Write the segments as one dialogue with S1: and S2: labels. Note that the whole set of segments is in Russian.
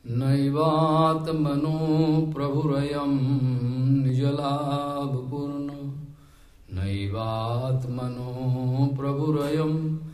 S1: नैवात्मनो प्रभुरयं निजलाभपूर्णो नैवात्मनो प्रभुरयं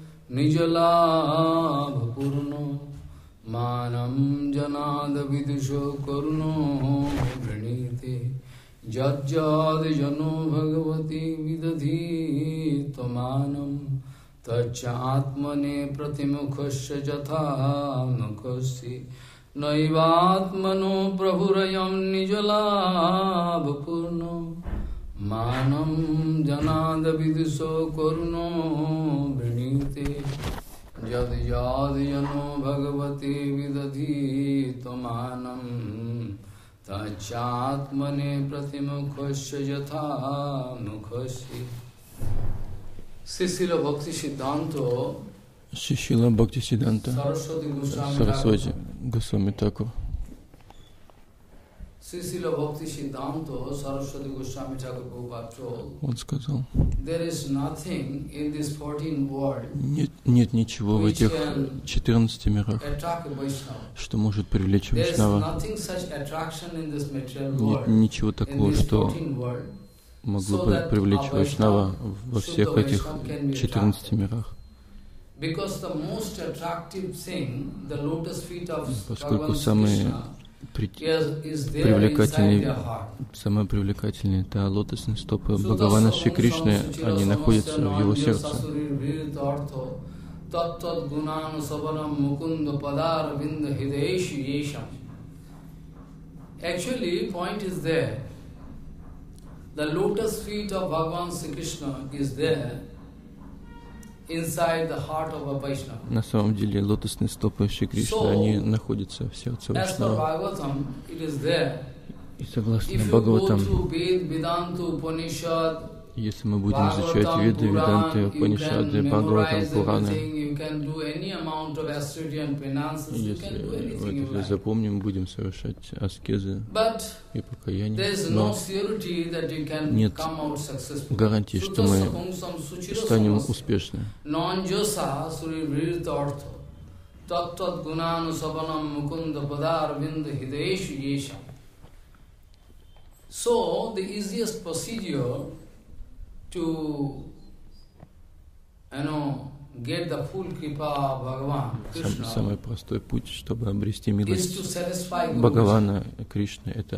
S1: निजलाभपूर्णो मानं जनाद विदुषो करुणो वृणीते यज्जादिजनो भगवती विदधी त्वमानं तच्च आत्मने प्रतिमुखस्य यथा मुखस्य नैवात्मनो प्रभुरयं निजलाभपूर्णो मानं जनाद विदुषो करुणो वृणीते यज्जादिजनो भगवती विदधी त्वमानं तच्चात्मने प्रतिमुखस्य यथा मुखस्य। Srila Bhakti Siddhanta
S2: Шрила Бхактисиддханта Сарасвати Госвами Тхакур.
S1: Srila Bhakti Siddhanta Saraswati Goswami Thakur Prabhupada told,
S2: Он сказал,
S1: there is nothing in this 14 world
S2: нет ничего в этих 14 мирах, что может привлечь Вайшнава. Нет ничего такого, что могло бы привлечь Вайшнава во всех этих 14 мирах. Поскольку самые привлекательные это лотосные стопы Бхагавана Шри Кришны, они находятся в его сердце.
S1: Actually, point is there. The lotus feet of Bhagavan Sri Krishna is there inside the heart of a Vaishnava.
S2: На самом деле лотосные стопы Шри Кришны, они находятся в сердце Вайшнава. И согласно Бхагаватам, если мы будем изучать Веды, Веданты, Упанишады, Бхагаватам, Пураны, если запомним, будем совершать аскезы и покаяние, но нет гарантии, что мы станем успешны.
S1: So, the easiest procedure to, get the full kripa of Bhagavan Krishna,
S2: самый простой путь, чтобы обрести милость Бхагавана Кришны, это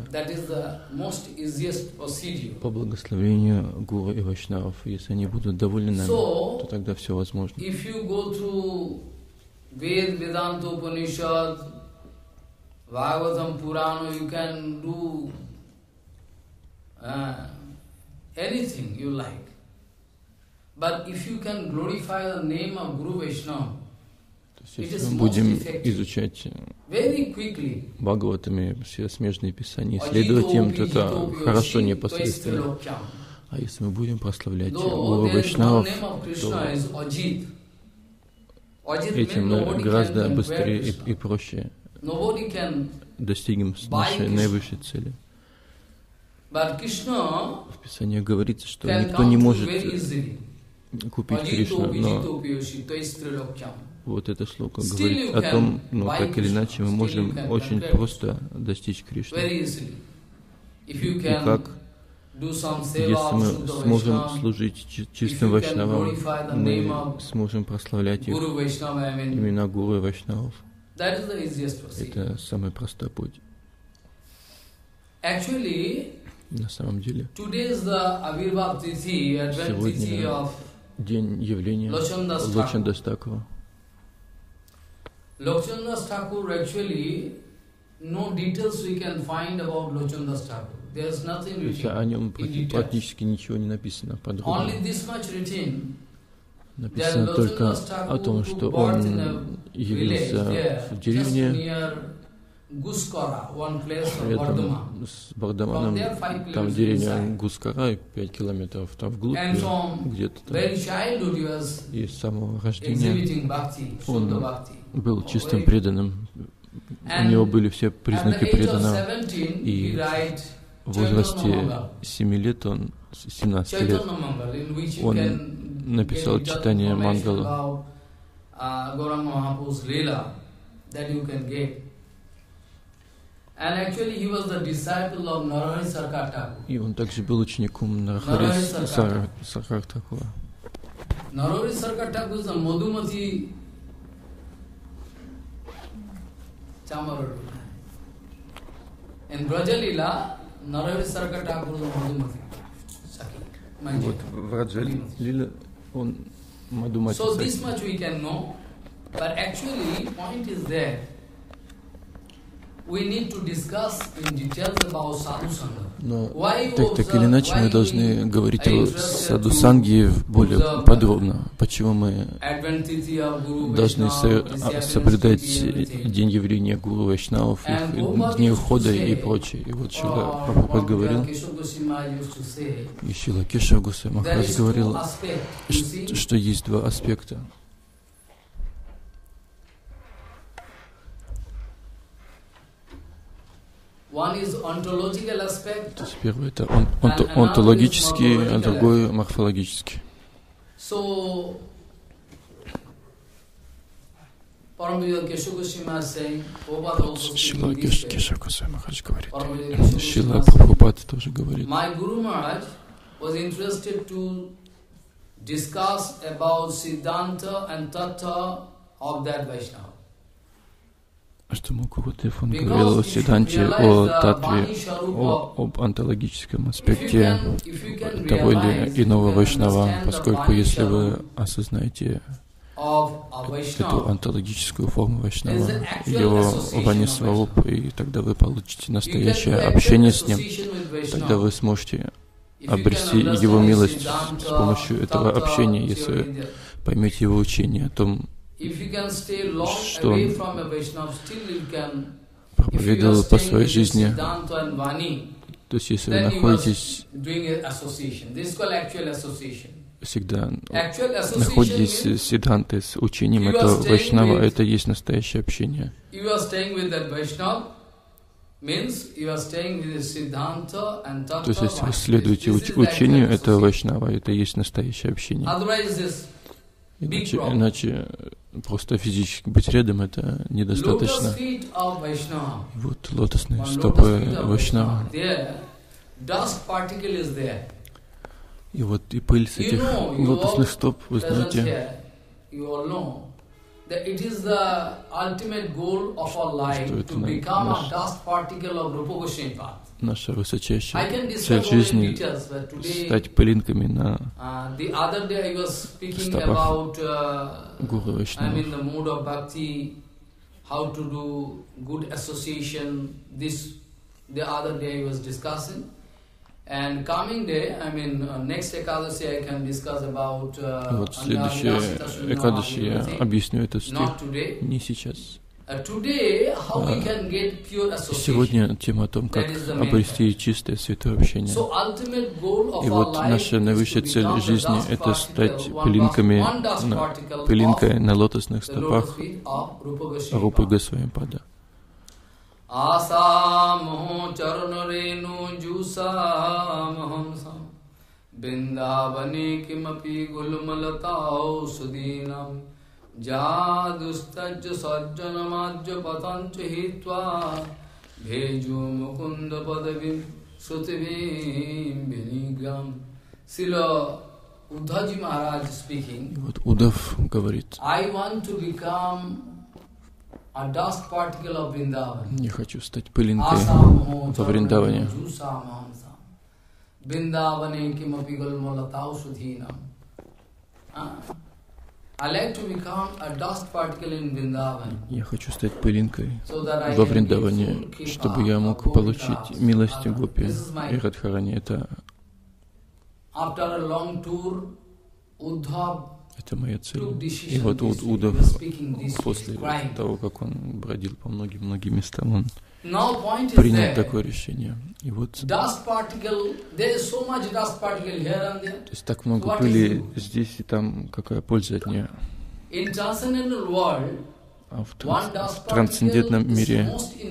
S2: по благословению Гуру и Вайшнавов. Если они будут довольны нами, то тогда все возможно.
S1: If you go through Ved, Vedanta, Upanishad, Bhagavatam, Purana, you can do anything you like. But if you can glorify the name of Guru Vaishnava,
S2: если мы будем изучать Бхагаватами все смежные писания, исследовать им, то это хорошо непосредственно. А если мы будем прославлять Гуру Вайшнавов, то этим мы гораздо быстрее и проще достигнем нашей наивысшей цели. В Писании говорится, что никто не может купить Кришну, но вот эта шлока говорит о том, так или иначе мы можем очень просто достичь Кришны. И как, если мы сможем служить чистым Вайшнавам, мы сможем прославлять их, имена Гуру и Вайшнавов. Это самый простой путь. На самом деле, сегодня день явления Лочандас Тхакура.
S1: Lochandas Thakur, actually, no details we can find about Lochandas Thakur. There's nothing written.
S2: О нем практически ничего не написано подробно.
S1: Only this much written.
S2: Написано только о том, что он явился в деревне рядом с Бардаманом, там деревня Гускара, 5 километров там вглубь, где-то там. И с самого рождения он был чистым преданным. У него были все признаки преданного. И в возрасте 7 лет, 17 лет, он написал читание Мангала. И он также был учеником Нарахари Саркар Такура.
S1: Narahari Sarkar Thakur is a Madhumati Chamara. In Brajalila, Narahari Sarkar Thakur is a Madhumati Saki.
S2: Вот в Раджалиле он Мадхумати.
S1: So this much we can know, but actually point is there. We need to discuss in details about sadhu sangha.
S2: Но так или иначе мы должны говорить о садхусанге более подробно. Почему мы должны соблюдать день явления Гуру Вайшнавов, их дни ухода и прочее. И вот Шрила Прабхупад говорил, и Шрила Кешава Госвами Махарадж говорил, что есть два аспекта. То есть первый это онтологический, а другой морфологический. Шрила Кешава Госвами Махарадж говорит. Шрила Прабхупад тоже говорит. Что Мукурудев, он говорил о Сиддханте, о татве, об онтологическом аспекте того или иного вайшнава, поскольку если вы осознаете эту онтологическую форму вайшнава, его ванисварупу, и тогда вы получите настоящее общение с ним, тогда вы сможете обрести его милость с помощью этого общения, если вы поймете его учение о том, что он проповедовал по своей жизни. То есть, если вы находитесь, всегда находитесь с Сиддхантой, с учением этого Вайшнава, это и есть настоящее общение. То есть, если вы следуете учению этого Вайшнава, это и есть настоящее общение. Иначе просто физически быть рядом это недостаточно. Вот лотосные стопы Вайшнава. И вот и пыль с этих лотосных стоп, вы знаете, что это наша высочайшая цель жизни — стать пылинками на стопах Гуру Вайшнавов. Вот следующее Экадаши я объясню этот стих не сейчас. Сегодня тема о том, как обрести чистое святое общение. И вот наша наивысшая цель жизни — это стать пылинкой на лотосных стопах Рупы Госвами-пада.
S1: Асамо чарнорену джусамахамсам Бриндаване кимапи гулмалатау судинам Jadustajya sajjanamajya patancha hitva Bheju mukunda padavim srutivim binigram. Srila Uddhavji Maharaj speaking.
S2: Вот Удав говорит,
S1: I want to become a dust particle of Vrindavan.
S2: Я хочу стать пылинкой во Вриндаване.
S1: Vrindavane kimapi gulmalatau sudhinam.
S2: Я хочу стать пылинкой во Вриндаване, чтобы я мог получить милость Гопи и Радхарани. Это моя цель. И вот Удав, после того, как он бродил по многим местам, он принял такое решение. И вот, то есть так много пыли здесь и там, какая польза от нее? А в трансцендентном мире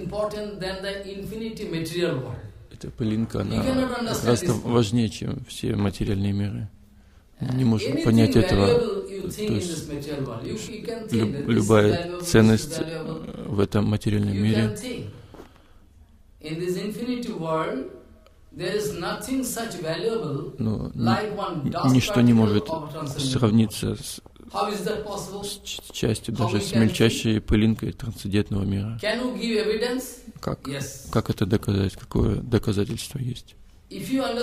S2: эта пылинка, она гораздо важнее, чем все материальные миры. Мы не можем понять этого. То есть любая ценность в этом материальном мире Но ничто не может сравниться с частью, даже с мельчайшей пылинкой трансцендентного мира. Как это доказать? Какое доказательство есть? И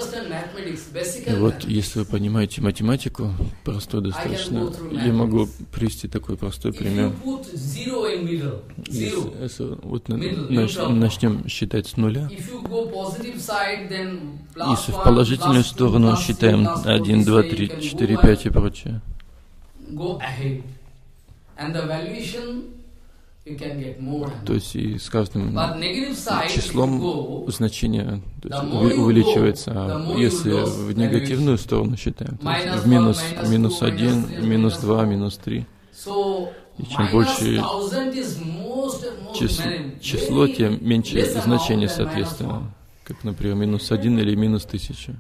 S2: вот, если вы понимаете математику, простую достаточно, я могу привести такой простой пример. Если вот начнем считать с нуля, если в положительную сторону считаем 1, 2, 3, 4, 5 и прочее, то есть и с каждым числом значение увеличивается. А если в негативную сторону считаем, то есть в минус 1, минус 2, минус 3, и чем больше число, тем меньше значение соответственно, как, например, минус 1 или минус 1000.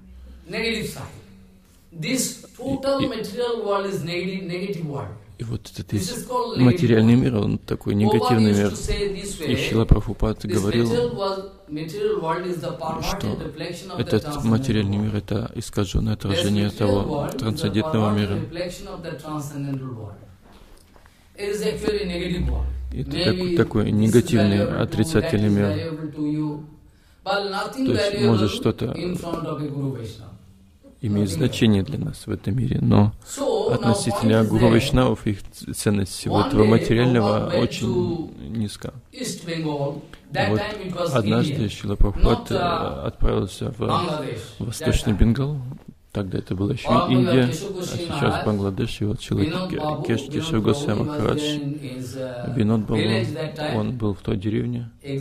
S2: И вот этот материальный мир, он такой негативный мир. И Шрила Прабхупад говорил, что этот материальный мир — это искаженное отражение того трансцендентного мира. Это такой негативный, отрицательный мир. То есть, может, что-то имеет значение для нас в этом мире, но относительно Гуру Вайшнавов их ценность всего этого материального очень низка. Вот однажды Шрила Прабхупад отправился в Восточный Бенгал. Тогда это была еще Индия, а сейчас Бангладеш. И вот Шрила Кешав Госвами Махарадж Винод Бабу, он был в той деревне. И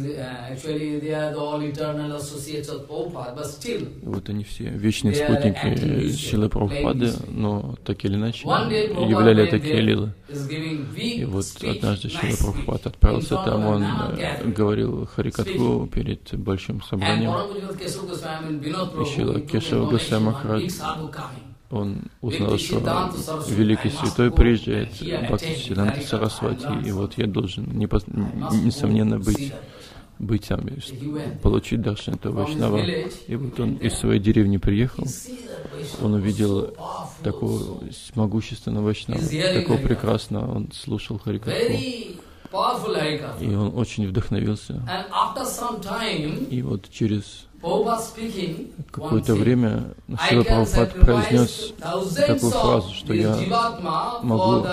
S2: вот они все вечные спутники Шрилы Прабхупады, но так или иначе являли такие лилы. И вот однажды Шрила Прабхупад отправился там, он говорил Харикатху перед большим собранием. И Шрила Кешав Госвами Махарадж, он узнал, что великий святой приезжает, Бхактисиданта Сарасвати, и вот я должен, несомненно, быть там, получить даршан этого Вайшнава. И вот он из своей деревни приехал, он увидел такого могущественного Вайшнава, такого прекрасного, он слушал Харикатху, и он очень вдохновился. И вот через какое-то время Шрила Прабхупад произнес такую фразу, что я могу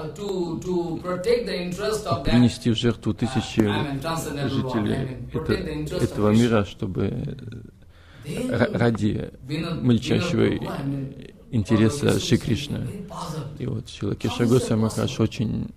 S2: принести в жертву тысячи жителей этого мира, чтобы ради мельчайшего интереса Шри Кришны. И вот Шрила Кешав Госвами Махарадж очень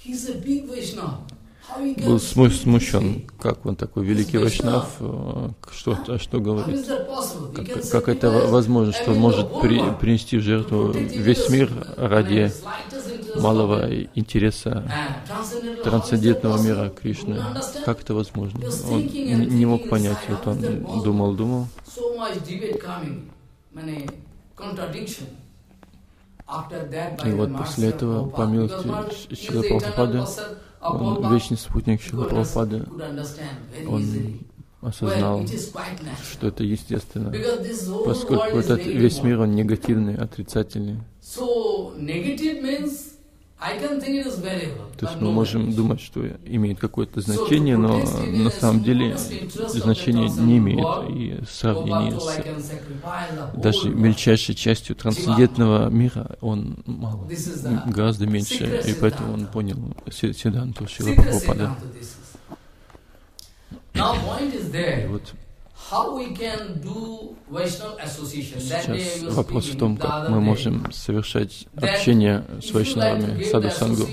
S2: был смущен, как он такой великий вайшнав, что говорит, как это возможно, что он может принести в жертву весь мир ради малого интереса трансцендентного мира Кришны. Как это возможно? Он не мог понять, вот он думал. И вот после этого, по милости Шрилы Прабхупады, он, вечный спутник Шрилы Прабхупады, он осознал, что это естественно, поскольку этот весь мир, он негативный, отрицательный. То есть мы можем думать, что имеет какое-то значение, но на самом деле значение не имеет. И в сравнении с даже мельчайшей частью трансцендентного мира он мало, гораздо меньше. И поэтому он понял Сиддханту Шрилы Прабхупады. И вот сейчас вопрос в том, как мы можем совершать общение с вайшнавами, саду-сангу.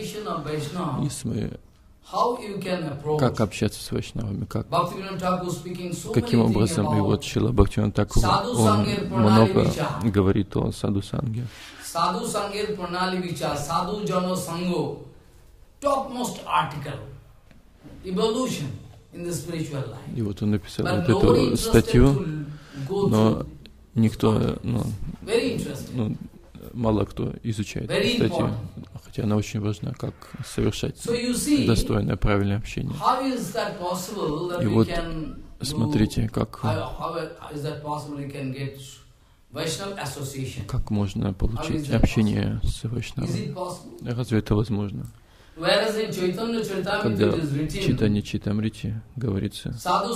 S2: Как общаться с вайшнавами, каким образом. И вот Шрила Бхактивинода Тхакур, он много говорит о саду-санге. Саду-сангер пранали вичар, саду-джано санго, topmost article, evolution. И вот он написал вот эту статью, но никто, мало кто изучает эту статью, хотя она очень важна, как совершать достойное, правильное общение. И вот Смотрите, как можно получить общение с Вайшнавом. Разве это возможно? Когда в Чайтанья Чайтамрите говорится,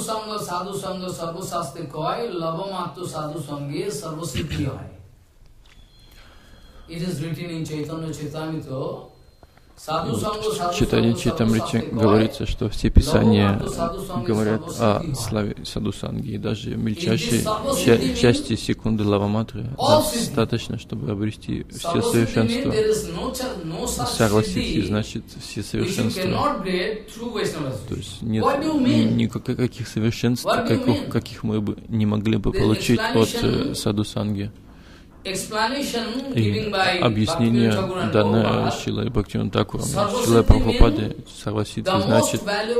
S2: в Чайтанья Чайтамрите говорится, что все писания говорят о славе саду-санги, и даже мельчайшей части секунды лаваматры достаточно, чтобы обрести все совершенства. Сарвасити значит все совершенства. То есть нет никаких совершенств, каких мы бы не могли бы получить от саду-санги. И объяснение, данное Шрилой Бхактивинода Тхакуром, Шрилой Прабхупады, Сарвасити значит,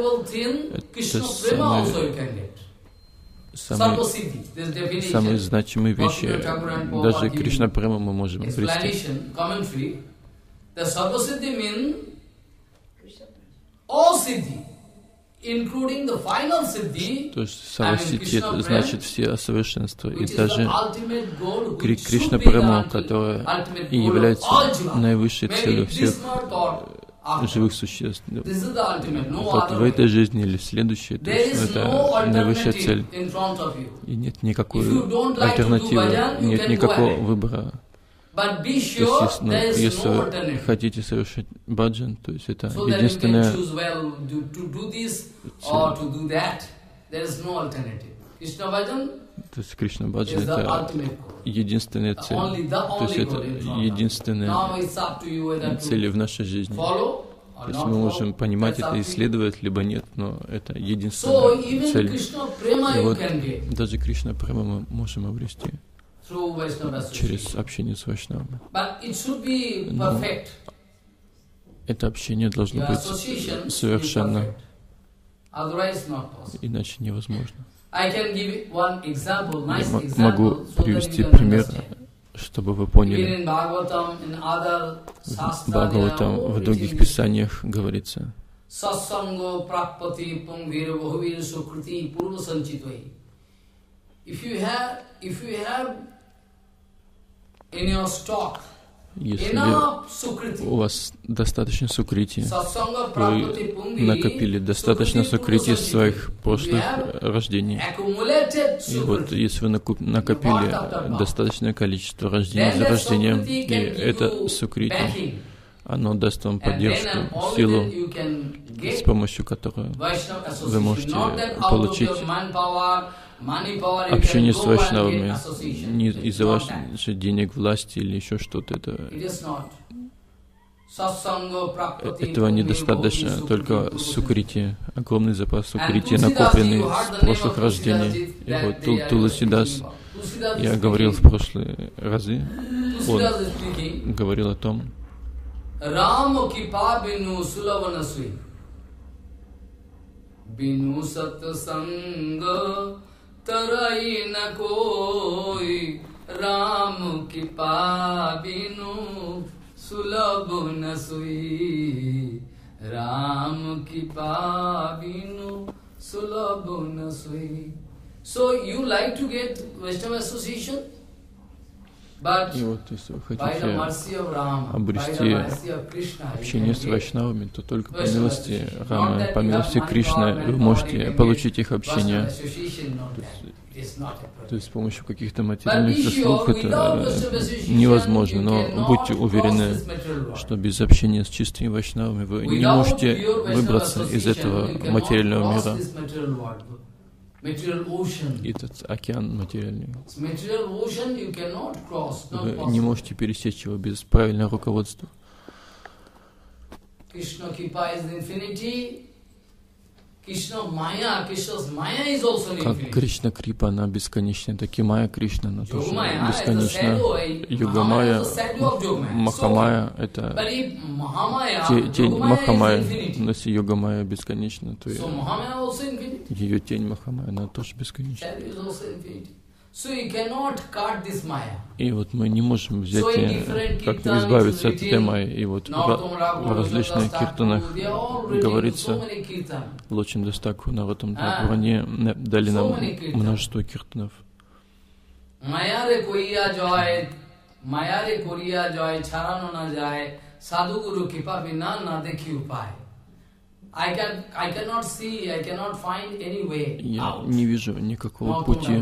S2: это самые значимые вещи. Даже Кришна Према мы можем обрести. То есть Сарвасити это значит все совершенства. И даже Кришна Према, которая и является наивысшей целью всех живых существ. Вот в этой жизни или в следующей, то есть это наивысшая цель. И нет никакой альтернативы, нет никакого выбора. То есть, если вы хотите совершить баджан, то есть это единственная цель. То есть Кришна баджан это единственная цель. То есть это единственная цель в нашей жизни. То есть мы можем понимать это, исследовать, либо нет, но это единственная цель. И вот даже Кришна Према мы можем обрести через общение с Вайшнавами. Но это общение должно быть совершенно, иначе невозможно. Я могу привести пример, чтобы вы поняли. В Бхагаватам, в других писаниях говорится, если у вас достаточно сукрити, вы накопили достаточно сукрити из своих прошлых рождений. И вот если вы накопили достаточное количество рождений за рождением, и это сукрити, оно даст вам поддержку, силу, с помощью которой вы можете получить общение с вайшнавами не из-за ваших денег, власти или еще что-то. Этого недостаточно, только сукрити, огромный запас сукрити, накопленный с прошлых рождений. И вот Туласидас, я говорил в прошлые разы, он говорил о том, Рама кипа бину сулавана суи, бину сатсанга Tarai na koi, Ram kipa binu sulabh na sui, Ram kipa binu sulabh na sui. So you like to get Vaishnava association? И вот если вы хотите обрести общение с вайшнавами, то только по милости Рамы, по милости Кришны вы можете получить их общение. То есть с помощью каких-то материальных заслуг это невозможно, но будьте уверены, что без общения с чистыми вайшнавами вы не можете выбраться из этого материального мира. Этот океан материальный. Вы не можете пересечь его без правильного руководства. Как Кришна Крипа, она бесконечна, так и Майя Кришна, она тоже бесконечна. Йога Майя, Махамайя — это тень Махамайя. Но если Йога Майя бесконечна, то ее тень Махамайя, она тоже бесконечна. И вот мы не можем взять и как-то избавиться от этой майи. И вот в различных киртанах говорится, Лочинда Тхакур, Нароттам Тхакур, они дали нам множество киртанов.
S1: Mayare Koriya joy, charano na jai, sadhu guru kipa bina na dekhi upay. I cannot see, I cannot find any way out.
S2: Я не вижу никакого пути.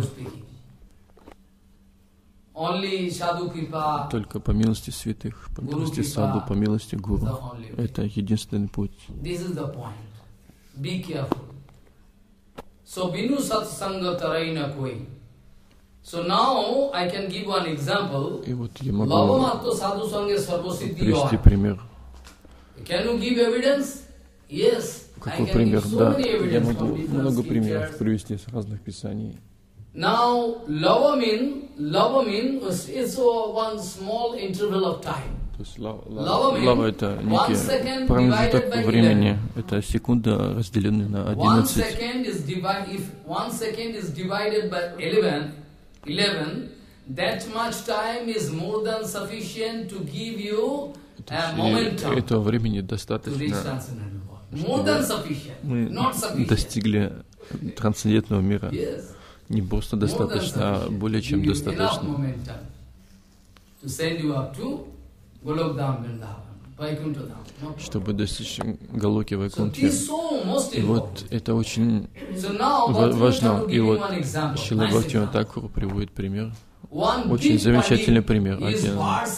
S1: Only sadhu kripa.
S2: Только по милости святых, по милости саду, по милости гуру. Это единственный путь.
S1: This is the point. Be careful. So binu satsanga taraina koi. So now I can give one example.
S2: И вот я могу привести пример.
S1: Can you give evidence? Yes.
S2: Какой пример? Да, я могу много примеров привести с разных писаний.
S1: Now lava mean is one small interval of time.
S2: То есть лава это некий промежуток времени, это секунда, разделенная на 11.
S1: 1 second is divided by 11, that much time is more than sufficient to give you a momentum.
S2: Этого времени достаточно, мы достигли трансцендентного мира. Не просто достаточно, а более чем достаточно. Чтобы достичь Галоки Вайкунтхи. И вот это очень важно. И вот Шрила Бхактивинода Тхакур приводит пример. Очень замечательный пример. Один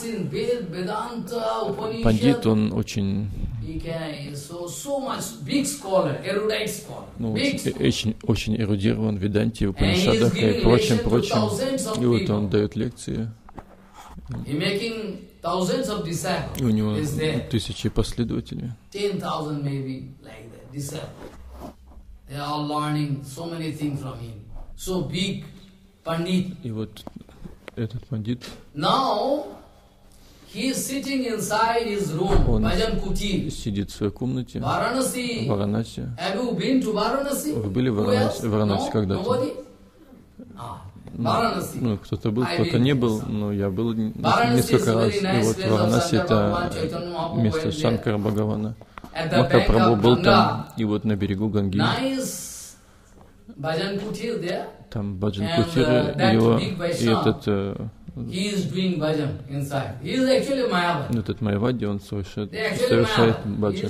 S2: пандит, он очень, очень эрудирован в Веданте, в Упанишадах и прочим. И вот он дает лекции. И у него тысячи последователей. И вот этот пандит, он сидит в своей комнате в Варанаси. Вы были в Варанаси когда-то? Ну, кто-то был, кто-то не был, но я был несколько раз. И вот Варанаси — это место Шанкара Бхагавана. Махапрабху был там, и вот на берегу Ганги. Там баджан кутир его, и этот Майявади, он совершает баджан.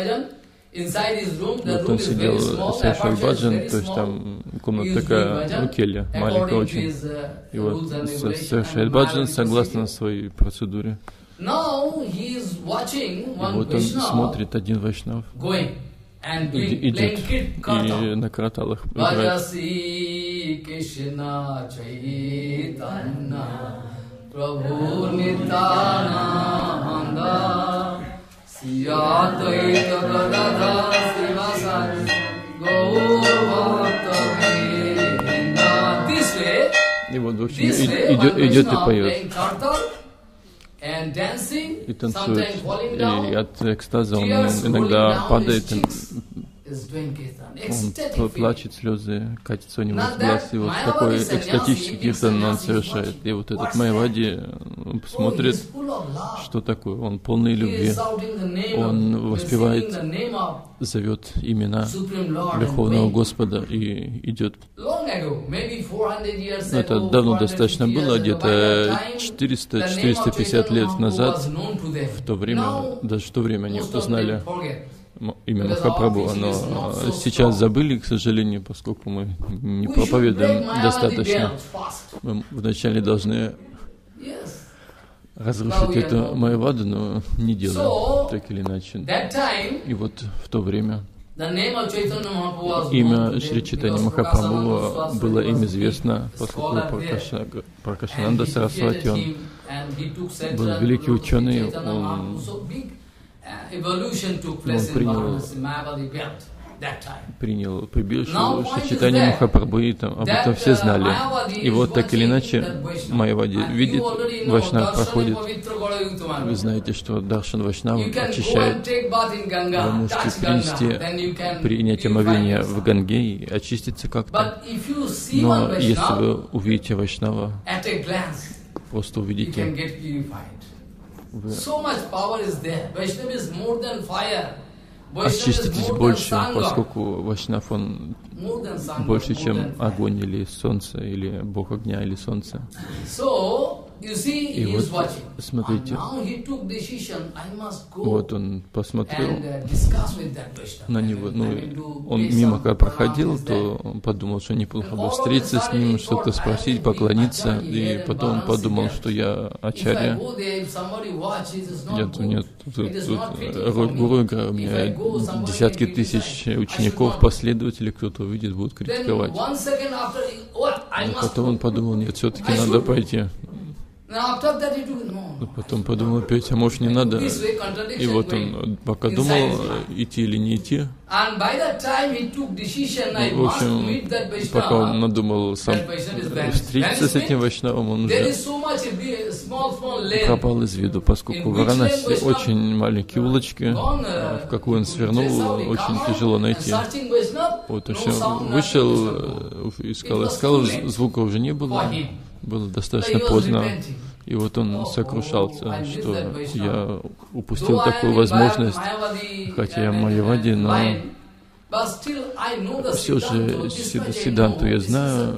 S2: Вот он сидел, совершал баджан, то есть там комната такая, келья, маленькая очень. И вот совершает баджан согласно своей процедуре. И вот он смотрит, один вайшнав идет и на караталах играет. И вот, в общем, идет и поет. И танцует. И от экстаза он иногда падает, он плачет, слезы катятся у него с глаз. И вот такой экстатический киртан он совершает. И вот этот Майявади смотрит, что такое. Он полный любви. Он воспевает, зовет имена Верховного Господа и идет. Это давно достаточно было, где-то 400-450 лет назад. В то время, даже в то время они узнали имя Махапрабху, но сейчас забыли, к сожалению, поскольку мы не проповедуем достаточно. Мы вначале должны разрушить эту Майяваду, но не делаем, так или иначе. И вот в то время имя Шри Чайтанья Махапрабху было им известно, поскольку Пракашананда Сарасвати, он был великий ученый, он принял принял прибежище Чайтанья Махапрабху, и там об этом все знали. И вот так или иначе Майявади видит, Вайшнав проходит. Вы знаете, что Даршан Вайшнава очищает. Вы можете принять омовение в Ганге и очиститься как-то. Но если вы увидите Вайшнава, просто увидите, вы очиститесь больше, поскольку Вайшнав, он больше, чем огонь или солнце, или Бог огня или солнце. И вот, смотрите, вот он посмотрел на него, ну, он мимо когда проходил, то он подумал, что неплохо бы встретиться с ним, что-то спросить, поклониться, и потом он подумал, что я ачарья, нет, тут гуру играю, у меня десятки тысяч учеников, последователей, кто-то увидит, будет критиковать. И потом он подумал, нет, все-таки надо пойти. Потом подумал опять, а может не надо. И вот он пока думал, идти или не идти. В общем, пока он надумал сам встретиться с этим Вайшнавом, он уже пропал из виду, поскольку в Варанаси очень маленькие улочки, в какую он свернул, очень тяжело найти. Вот он все вышел, искал, звука уже не было. Было достаточно поздно, и вот он сокрушался, что я упустил такую возможность, хотя я Майявади, но все же Сиддханту я знаю,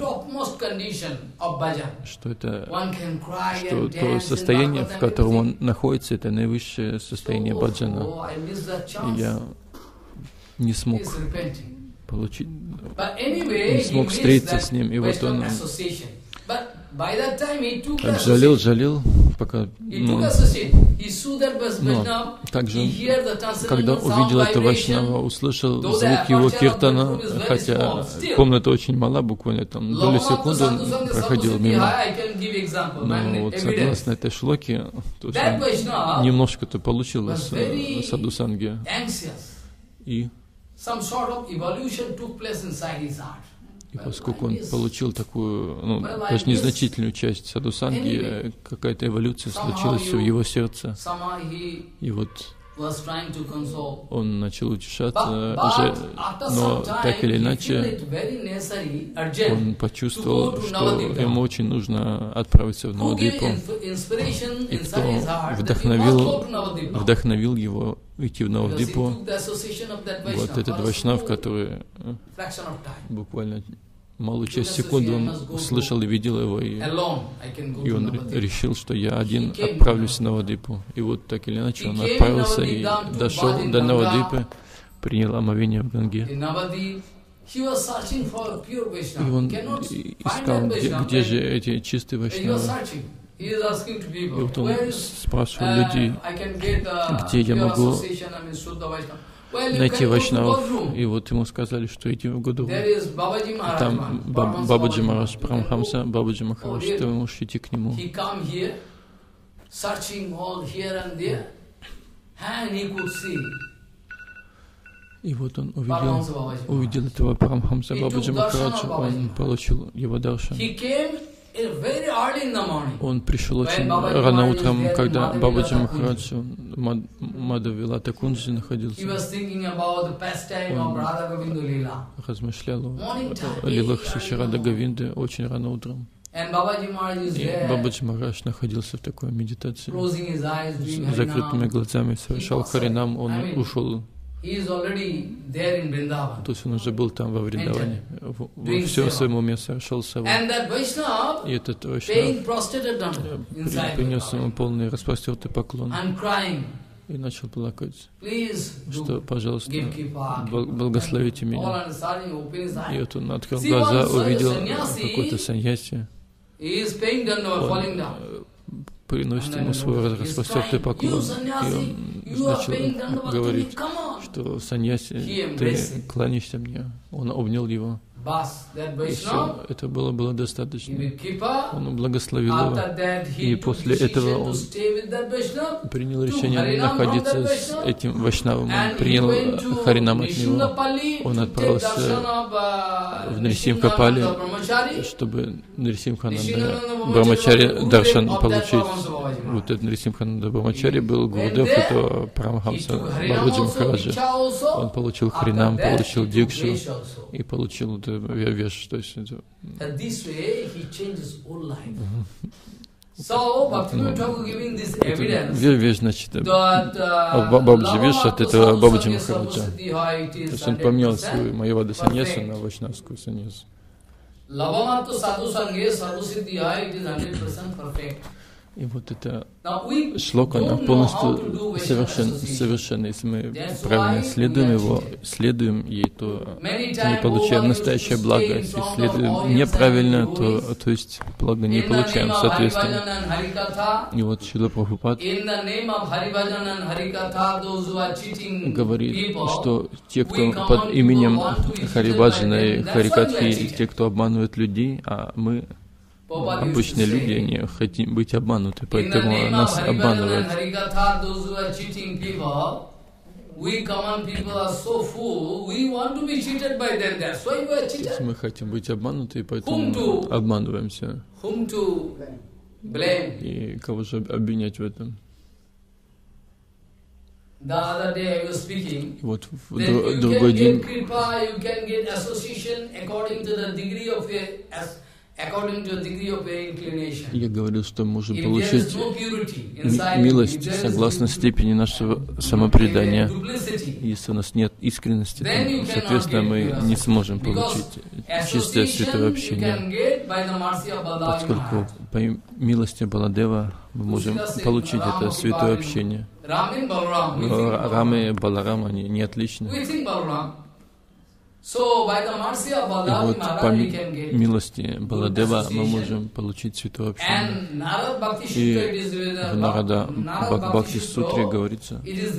S2: что это, что то состояние, в котором он находится, это наивысшее состояние баджана. И я не смог получить, не смог встретиться с ним, и вот он жалел, пока, но также, когда увидел это Вайшнава, услышал звук его киртана, хотя комната очень мала, буквально там долю секунды он проходил мимо. Но вот согласно этой шлоке, немножко-то получилось садхусанги. И поскольку он получил такую, ну, даже незначительную часть садхусанги, какая-то эволюция случилась в его сердце. И вот он начал утешаться, но так или иначе он почувствовал, что ему очень нужно отправиться в Навадвипу. И кто вдохновил его идти в Навадвипу, вот этот Вайшнав, который буквально малую часть секунды он слышал и видел его, и он решил, что я один отправлюсь в Навадвипу. И вот так или иначе он отправился и дошел до Навадвипы, принял омовение в Ганге. И он искал, где же эти чистые Вайшнавы. И вот он спрашивал людей, где я могу найти Вайшнавов. И вот ему сказали, что иди в Гадуру. Там Бабаджи Махарадж Парамхамса, Бабаджи Махарадж, ты можешь идти к нему. И вот он увидел этого Парамхамса Бабаджи Махараджа, он получил его даршан. Он пришел очень рано утром, когда Бабаджи Махарадж Мадхавилата Кунджи находился. Он размышлял о лилах Шри Рады Говинды очень рано утром. И Бабаджи Махарадж находился в такой медитации, с закрытыми глазами, совершал харинам, он ушел. То есть он уже был там, во Вриндаване, все в своем уме совершал саву. И этот Вайшнав принес ему полный распростертый поклон и начал плакать, что, пожалуйста, благословите меня. И вот он открыл глаза, увидел какой-то саньяси. Он приносит ему свой распростертый поклон, и он начал говорить, что саньяси, ты кланяешься мне. Он обнял его. И все, это было достаточно. Он благословил его. И после этого он принял решение находиться с этим вайшнавом. Он принял харинам от него. Он отправился в Нарисимхапали, чтобы Нарисимхананда Брамачари Даршан получить. Вот этот Нарисимхананда Брамачари был Гурудев, это Парамахамса Бабаджи Махараджа. Он получил харинам, получил дикшу и получил веш, то есть это... Веш, значит, Бабаджи Веш от этого Бабаджи Махараджа. То есть он поменял свою Майявада саньясу на вайшнавскую саньясу. И вот эта шлока, она полностью совершенна. Если мы правильно следуем ей, то мы получаем настоящее благо. Если следуем неправильно, то есть благо не получаем соответственно. И вот Шрила Прабхупад говорит, что те, кто под именем Хариваджана и Харикатхи, те, кто обманывают людей, а мы обычные люди, они хотим быть обмануты, поэтому нас обманывают. Мы хотим быть обмануты, и поэтому обманываемся. И кого же обвинять в этом? Вот в другой день я говорил, что мы можем получить милость согласно степени нашего самопредания. Если у нас нет искренности, то, соответственно, мы не сможем получить чистое святое общение. Поскольку по милости Баладева мы можем получить это святое общение. Рама и Баларам, они не отличны. И вот по милости Баладева мы можем получить святое общение. И в Нарада Бхакти Сутре говорится,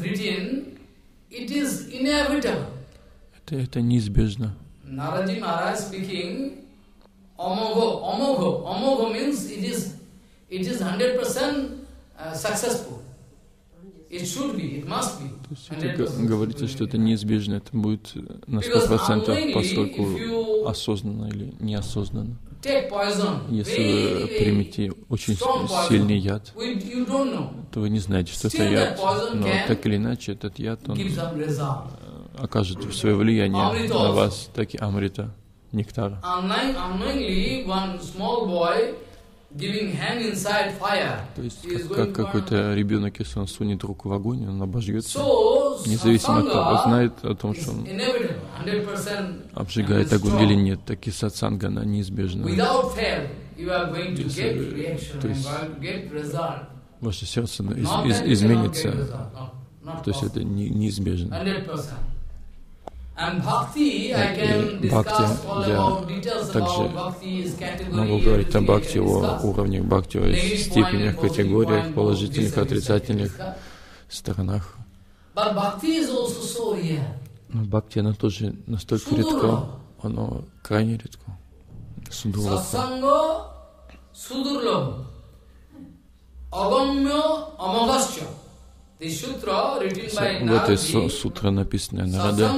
S2: это неизбежно.
S1: Naraji Maharaj speaking, Amogho means it is 100% successful. It should be, it must be.
S2: То есть говорится, что это неизбежно, это будет на 100%, поскольку осознанно или неосознанно. Если вы примете очень сильный яд, то вы не знаете, что это яд. Но так или иначе, этот яд, он окажет свое влияние на вас, так и амрита, нектар. То есть, как какой-то ребенок, если он сунет руку в огонь, он обожжется, независимо от того, знает о том, что он обжигает огонь или нет, так и сатсанга, она неизбежна. То есть, ваше сердце изменится, то есть это неизбежно. И бхакти, я также могу говорить о бхакти, о уровнях бхакти, о степенях, категориях, положительных, отрицательных сторонах. Но бхакти, оно тоже настолько редко, оно крайне редко. Судурлабха. В этой сутре написано Нарада.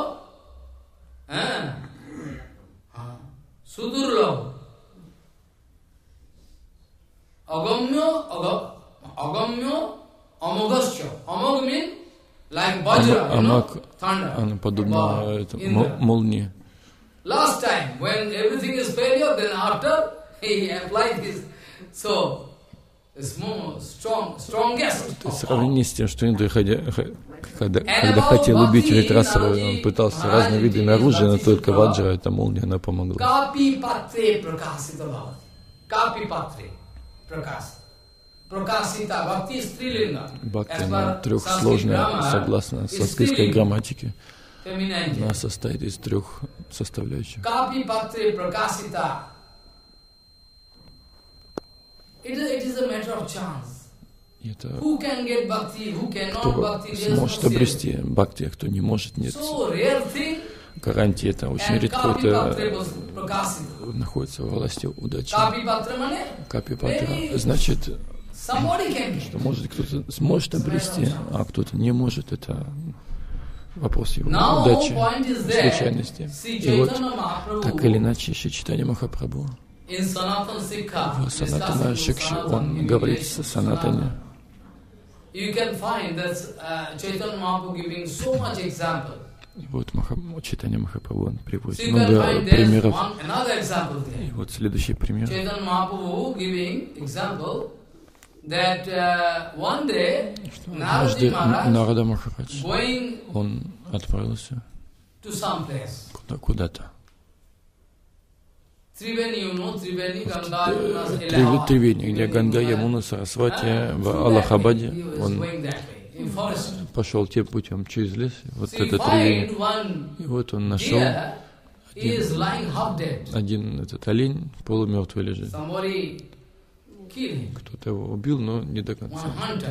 S2: Амак, она подобна молнии.
S1: Last time, when everything is failure, then after he applied this. So
S2: сравнение с тем, что Индра, когда хотел убить Вритрасаву, он пытался разными видами оружия, но только ваджра, эта молния, она помогла. Бхакти, она трехсложная, согласно санскритской грамматике. Она состоит из трех составляющих.
S1: It is a matter of chance.
S2: Это
S1: who can get bhakti, who cannot
S2: кто
S1: bhakti,
S2: сможет обрести бхакти, а кто не может, нет. гарантии, это очень редко это находится во власти удачи. Капипатра значит, что может кто-то сможет обрести, а кто-то не может. Это вопрос его удачи, случайности. И вот, так или иначе, Шри Чайтанья Махапрабху в Санатана Шикше, он говорит с Санатане. И вот Чайтанья Махапрабху, он приводит много примеров. И вот следующий пример. Однажды Нарада Махарадж, он отправился куда-то. Тривени, где Ганга, Ямуна, Сарасвати, в Аллахабаде, он пошел тем путем через лес, вот это Тривени. И вот он нашел один этот олень, полумертвый лежит. Кто-то его убил, но не до конца.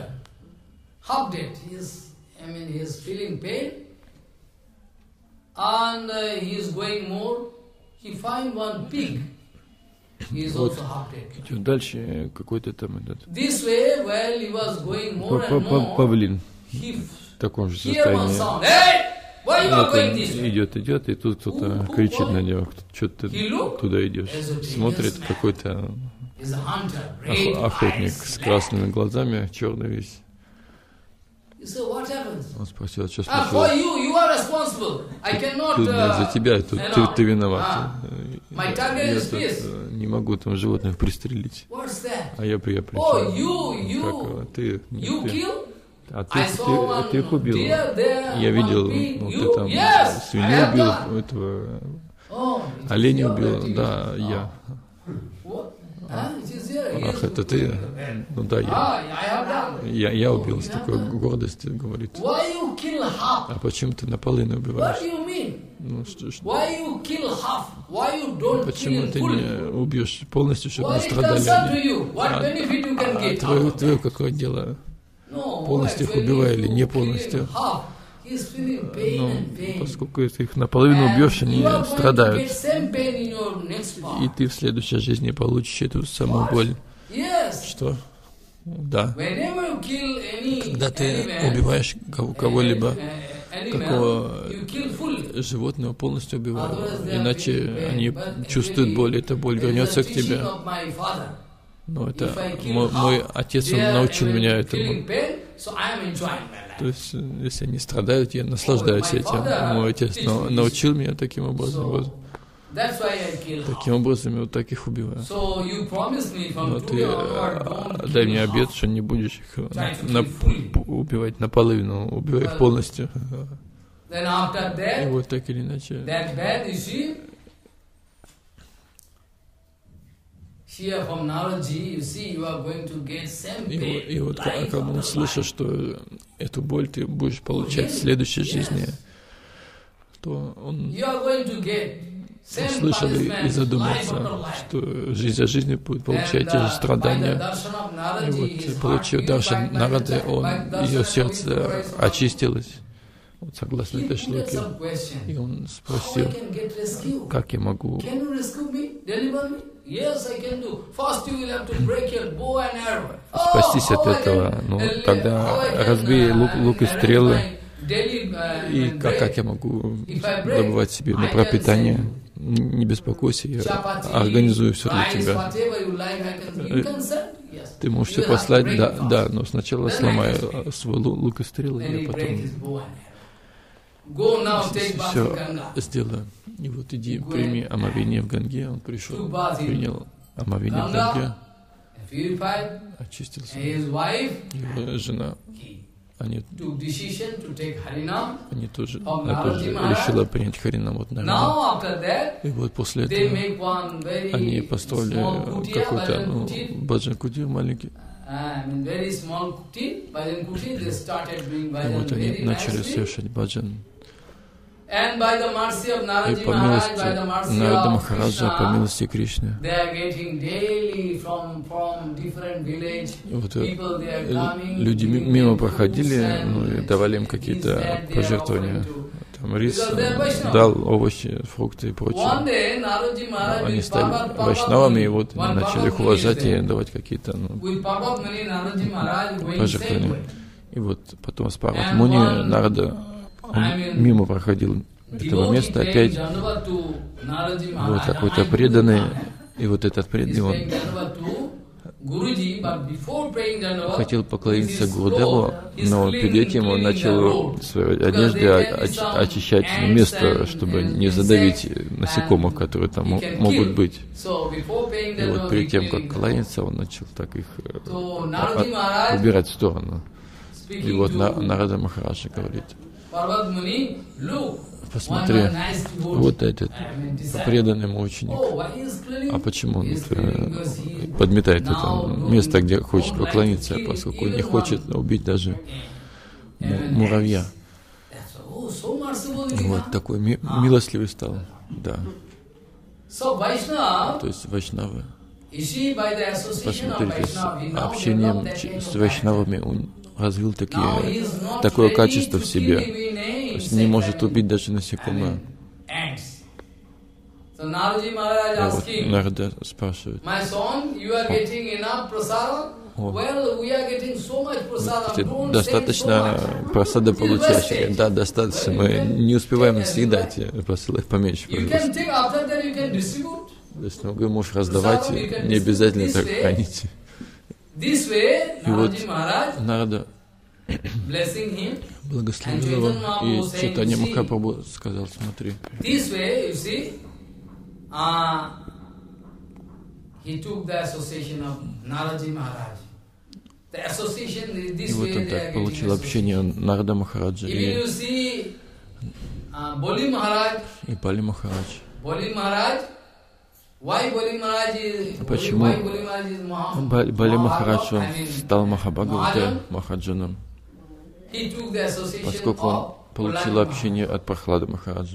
S2: Вот идет дальше какой-то там этот павлин в таком же состоянии. Вот он идет, и тут кто-то кричит на него, что ты туда идешь. Смотрит какой-то охотник с красными глазами, черный весь. Он спросил, что случилось? Тут за тебя, тут ты виноват. Я тут не могу там животных пристрелить. А я причем? Ты их убил. Я видел, ты там свинью убил, этого оленя убил. Да, я. Ах, это ты? Ну да, я убил с такой гордостью, говорит. А почему ты наполовину убиваешь? Ну, что? Почему ты не убьешь полностью, чтобы не страдали они? Твое какое дело? Полностью их убивай или не полностью? Но поскольку ты их наполовину убьешь, они страдают. И ты в следующей жизни получишь эту самую боль. Что? Да. Когда ты убиваешь кого-либо, какого животного полностью убивают, иначе они чувствуют боль, эта боль вернется к тебе. Но это мой отец, он научил меня этому. То есть, если они страдают, я наслаждаюсь этим. Мой отец научил меня таким образом. Таким образом, я вот так их убиваю. Но ты дай мне обет, что не будешь их убивать наполовину, убивай их полностью. И вот так или иначе. И вот когда он слышит, что эту боль ты будешь получать в следующей жизни, то он услышал и задумался, что жизнь за жизнью будет получать те же страдания. И вот, получив даршан Нарады, ее сердце очистилось, вот, согласно этой шлоке. И он спросил, как я могу спастись от этого? Ну, тогда разбей лук и стрелы. И как я могу добывать себе на пропитание? Не беспокойся, я организую все для тебя. Ты можешь все послать, да, но сначала сломай свой лук и стрелы, и потом все сделаю. И вот иди, прими омовение в Ганге. Он пришел, принял омовение в Ганге, очистился. Его жена, они тоже решила принять Харинам от Навина. И вот после этого они построили какой-то баджан-кутир маленький. И вот они начали совершать баджан. И по милости Нарада Махараджа, по милости Кришны, и вот люди мимо проходили, и давали им какие-то пожертвования. там рис, дал овощи, фрукты и прочее. Они стали вайшнавами, и вот начали их уважать и давать какие-то пожертвования. И вот потом с Парвати Муни Нарада мимо проходил этого места опять. Вот какой-то преданный, и вот этот преданный, он хотел поклониться Гурудеву, но перед этим он начал своей одеждой очищать место, чтобы не задавить насекомых, которые там могут быть. И вот перед тем, как кланяться, он начал так их убирать в сторону. И вот Нарада Махараджа говорит: посмотри, вот этот преданный ему ученик. А почему он подметает это место, где хочет поклониться, поскольку он не хочет убить даже муравья? Вот такой милостливый стал, да. То есть вайшнавы, посмотрите, с общением с вайшнавами он развил такое качество в себе. То есть не может убить даже насекомое. И вот Нарада спрашивает: ты достаточно просада получаешь? Да, достаточно. Мы не успеваем съедать. Посылай поменьше, пожалуйста. То есть вы можешь раздавать, не обязательно так хранить. И вот Нарада благословил его, и Чайтанья Махапрабху сказал: смотри. И вот он так получил общение Нарада Махараджа и Бали Махарадж. Почему Бали Махарадж стал Махабхагаватой Махаджаном? Поскольку он получил общение от Прахлады Махараджа.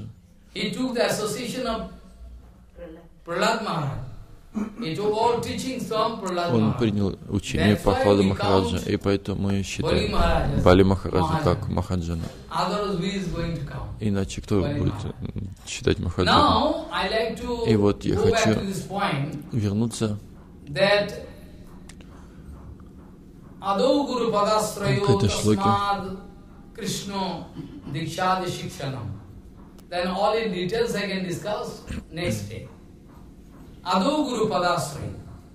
S2: Он принял учение Прахлады Махараджа, и поэтому мы считаем Бали Махараджа как Махаджана. Иначе кто будет считать Махаджаном? И вот я хочу вернуться к этой шлоке.
S1: Ado Guru Padasri.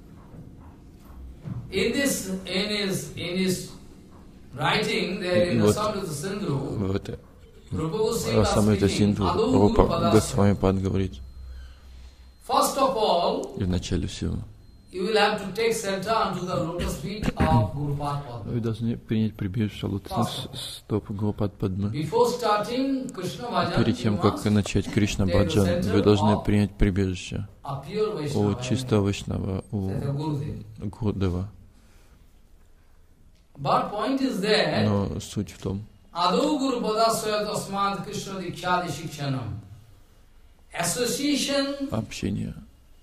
S1: In his writing, there in Rasamrita Sindhu,
S2: Rasamrita Sindhu, Рупа Госвами Пад говорит:
S1: first of all,
S2: и в начале всего,
S1: you will have to take shelter unto the lotus feet of Guru Padma.
S2: Вы должны принять прибежище лотосных стоп Гурупад Падмы. Перед тем, как начать Кришна Баджан, вы должны принять прибежище у чистого Вайшнава, у Гурудева. Но суть в том, общение,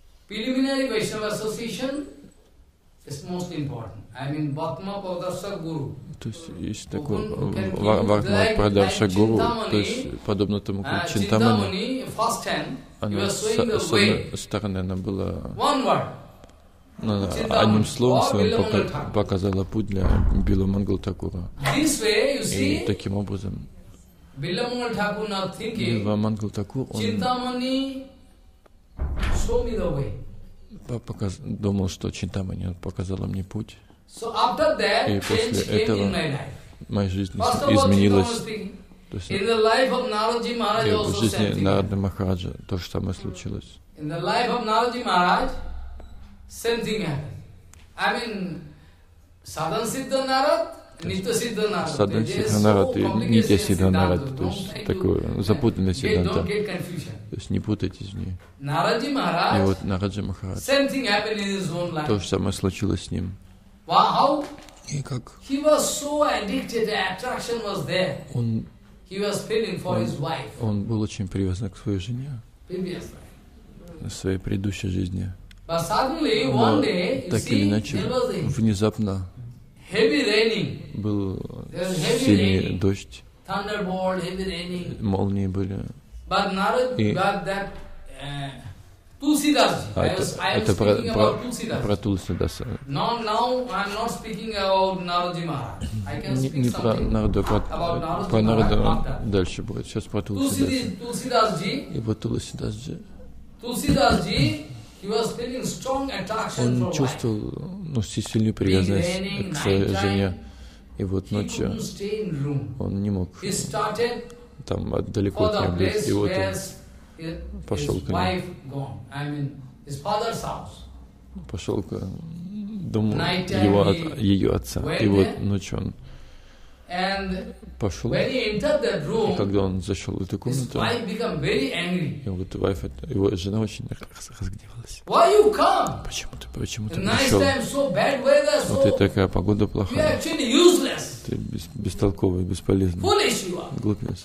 S2: то есть есть такой Вартман Прадарша Гуру, то есть подобно тому, как Чинтамани, она с одной стороны она была одним словом своим показала путь для Била Мангал Такура. И таким образом Била Мангал Такур, он думал, что Чинтамани показала мне путь. И после этого моя жизнь изменилась. То есть и в жизни Нарады Махараджа то же самое случилось. Садан Сиддха Нарад и Нитья Сиддха Нарад, то есть такое запутанное Сиддханта. То есть не путайтесь в ней. И вот Нараджа Махарадж, то же самое случилось с ним. И как он был очень привязан к своей жене, в своей предыдущей жизни. Но так или иначе, внезапно был сильный дождь, молнии были. И это про Тулсидаса. Не про Нараду, про Нараду дальше будет. Сейчас про Тулсидаса. И вот Тулсидасджи. Он чувствовал сильную привязанность к своей жене. И вот ночью он не мог там далеко от нее быть. И вот он пошел к ней. Пошел к дому ее отца. И вот ночью он пошел. И когда он зашел в эту комнату, и вот его жена очень разгневалась. Почему ты пришел? Вот и такая погода плохая. Ты бестолковый, бесполезный. Глупец.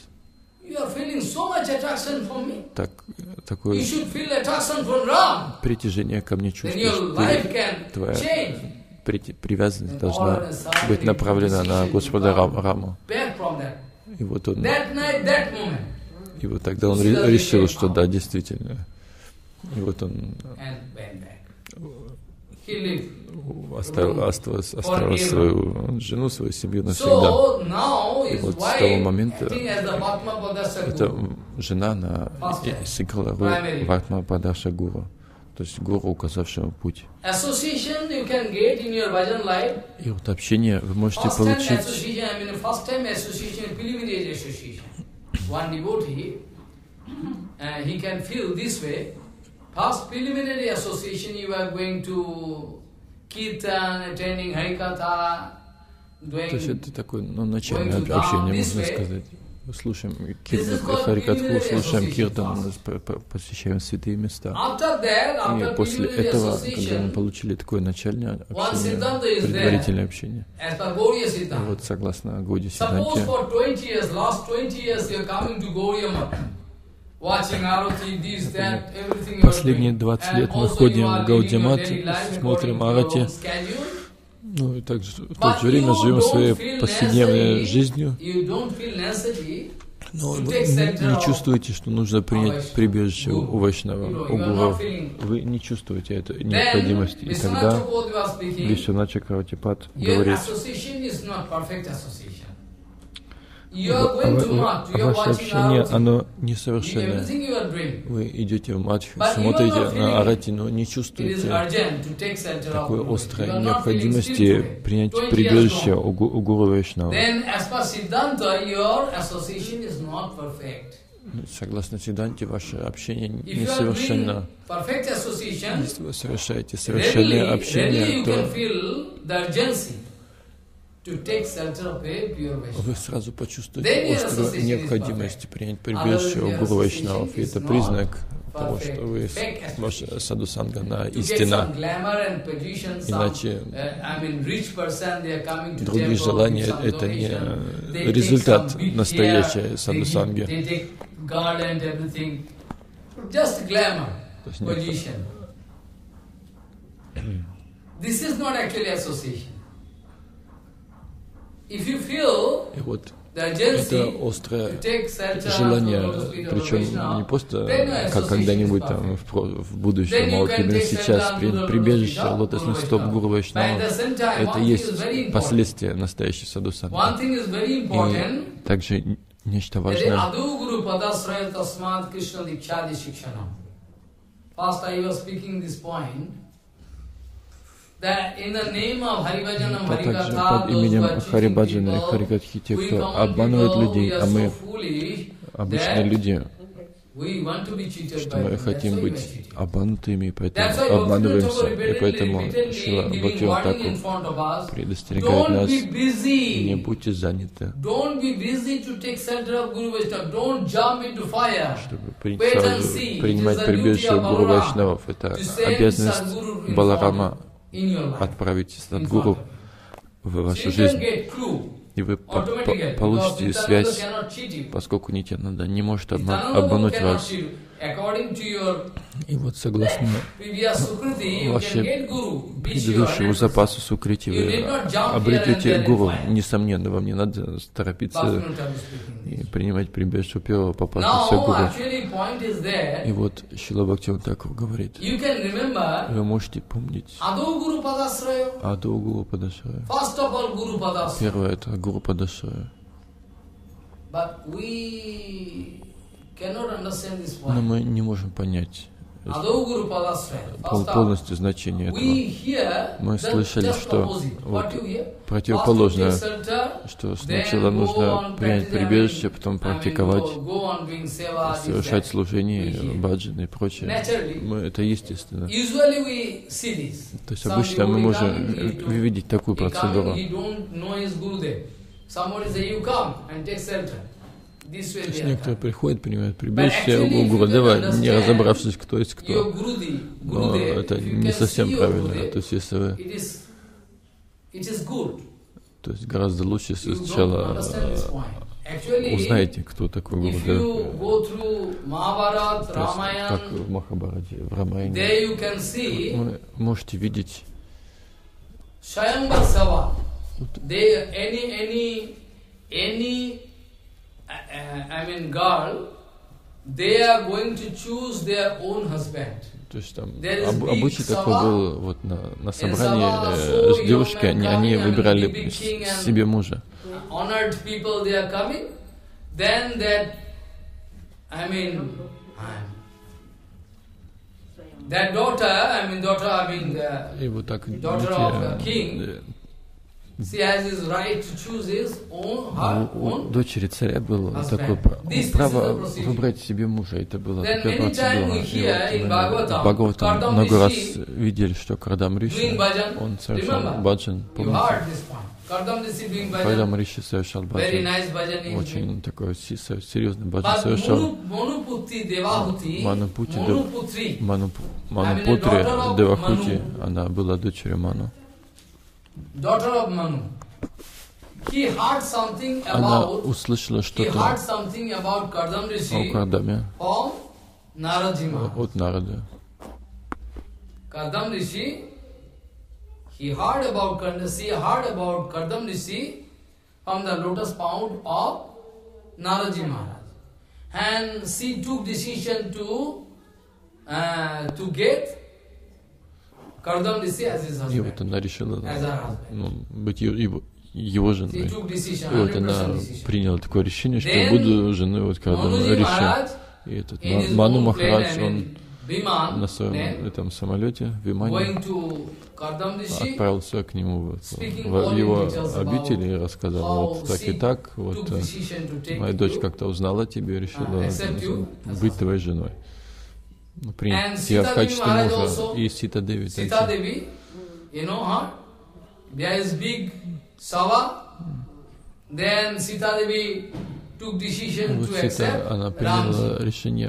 S2: Такое притяжение ко мне чувствуешь. Твоя привязанность должна быть направлена на Господа Раму. И вот он, и вот тогда он решил, что да, действительно. И вот он оставил свою жену, свою семью навсегда. И вот с того момента эта жена, она сыграла роль Ватма Падаша Гуру, то есть гуру, указавшего путь. И вот общение вы можете получить.
S1: First preliminary association, you are going to Kirtan, attending Harikatha, doing...
S2: То есть это такое, начальное общение, можно сказать. Слушаем Харикатху, слушаем Киртан, посещаем святые места. И после этого, когда мы получили такое начальное общение, предварительное общение, вот согласно Гауди Сиддханте, последние 20 лет мы ходим в Гаудия-мат, смотрим Арати, и также в то же время живем своей повседневной жизнью, но вы не чувствуете, что нужно принять прибежище у Вайшнава, у Гуру. Вы не чувствуете этой необходимости. И тогда Вишванат Чакравартипад говорит: ваше общение, оно несовершенное. Вы идете в матху, смотрите на Арати, но не чувствуете такой острой необходимости принять прибежище у Гуру Вайшнава. Согласно Сиддханте, ваше общение несовершенно. Если вы совершаете совершенное общение, то вы сразу почувствуете острую необходимость принять прибежище у Гуру Вайшнавов. И это признак того, что вы, ваша садхусанга, она истина. Иначе другие желания — это не результат настоящей садхусанги. И вот это острое желание, причем не просто как когда-нибудь там в будущем, а вот именно сейчас, прибежище лотосных стоп Гуру Вайшнава, это есть последствия настоящей садхусанги. И также нечто важное. Также под именем Харибаджана и Харикатхи, те, кто обманывает людей, а мы, обычные люди, что мы хотим быть обманутыми, поэтому обманываемся. И поэтому Шрила Бхактивинода Тхакур предостерегает нас: не будьте заняты, чтобы принимать прибежище у Гуру Вайшнавов. Это обязанность Баларама — отправить Садгуру в вашу жизнь. и вы получите связь, поскольку Нитьянанда не может обмануть вас. И вот согласно вашему предыдущему запасу сукрити вы обретете гуру. Несомненно, вам не надо торопиться и принимать прибежище первого попавшегося гуру. И вот Шрила Бхактивинода Тхакур говорит, вы можете помнить Адо Гуру Падашрая. Первое — это Гуру Падашрая. Но мы не можем понять полностью значение этого. Мы слышали, что вот противоположное, что сначала нужно принять прибежище, потом практиковать, совершать служение, баджаны и прочее. Это естественно. То есть обычно мы можем видеть такую процедуру. То есть некоторые приходят, принимают прибежище у Гурудева, не разобравшись, кто есть кто. Но это не совсем правильно. То есть если вы... То есть гораздо лучше, если сначала узнаете, кто такой Гурудев. Как в Махабхарате, в Рамаяне. Вы можете видеть
S1: girl, they are going to choose their own husband.
S2: То есть там обычай такой был, вот на собрании с девушкой, они выбирали себе мужа.
S1: Honored people, they are coming, then that, that daughter,
S2: И вот так
S1: daughter of the king, she has his right to choose his own, her own.
S2: У дочери царя было такое право выбрать себе мужа. Это была такая процедура. И вот в Бхагаватам много раз видели, что Кардам Риши, он совершал баджан. Помните? Кардам Риши совершал баджан. Очень такой серьезный баджан совершал. Манупутри Девахути, она была дочерью Ману. Она услышала что-то о Кардаме от Нарады.
S1: Kardam Rishi, she heard about Kardam Rishi from the lotus pond of Naraji Maharaj. And she took decision to get Kardam Rishi as his husband.
S2: И вот она решила быть его женой. И вот она приняла такое решение, что я буду женой вот Кардама Риши. И этот Ману Махарадж, он на своем этом самолете, в Вимане, отправился к нему в его обители и рассказал, вот так и так, вот моя дочь как-то узнала тебя и решила быть твоей женой. Принять тебя в качестве мужа. И Сита Деви.
S1: Sita Devi, you know her, there is big Sava, then Sita Devi took decision to accept
S2: она приняла решение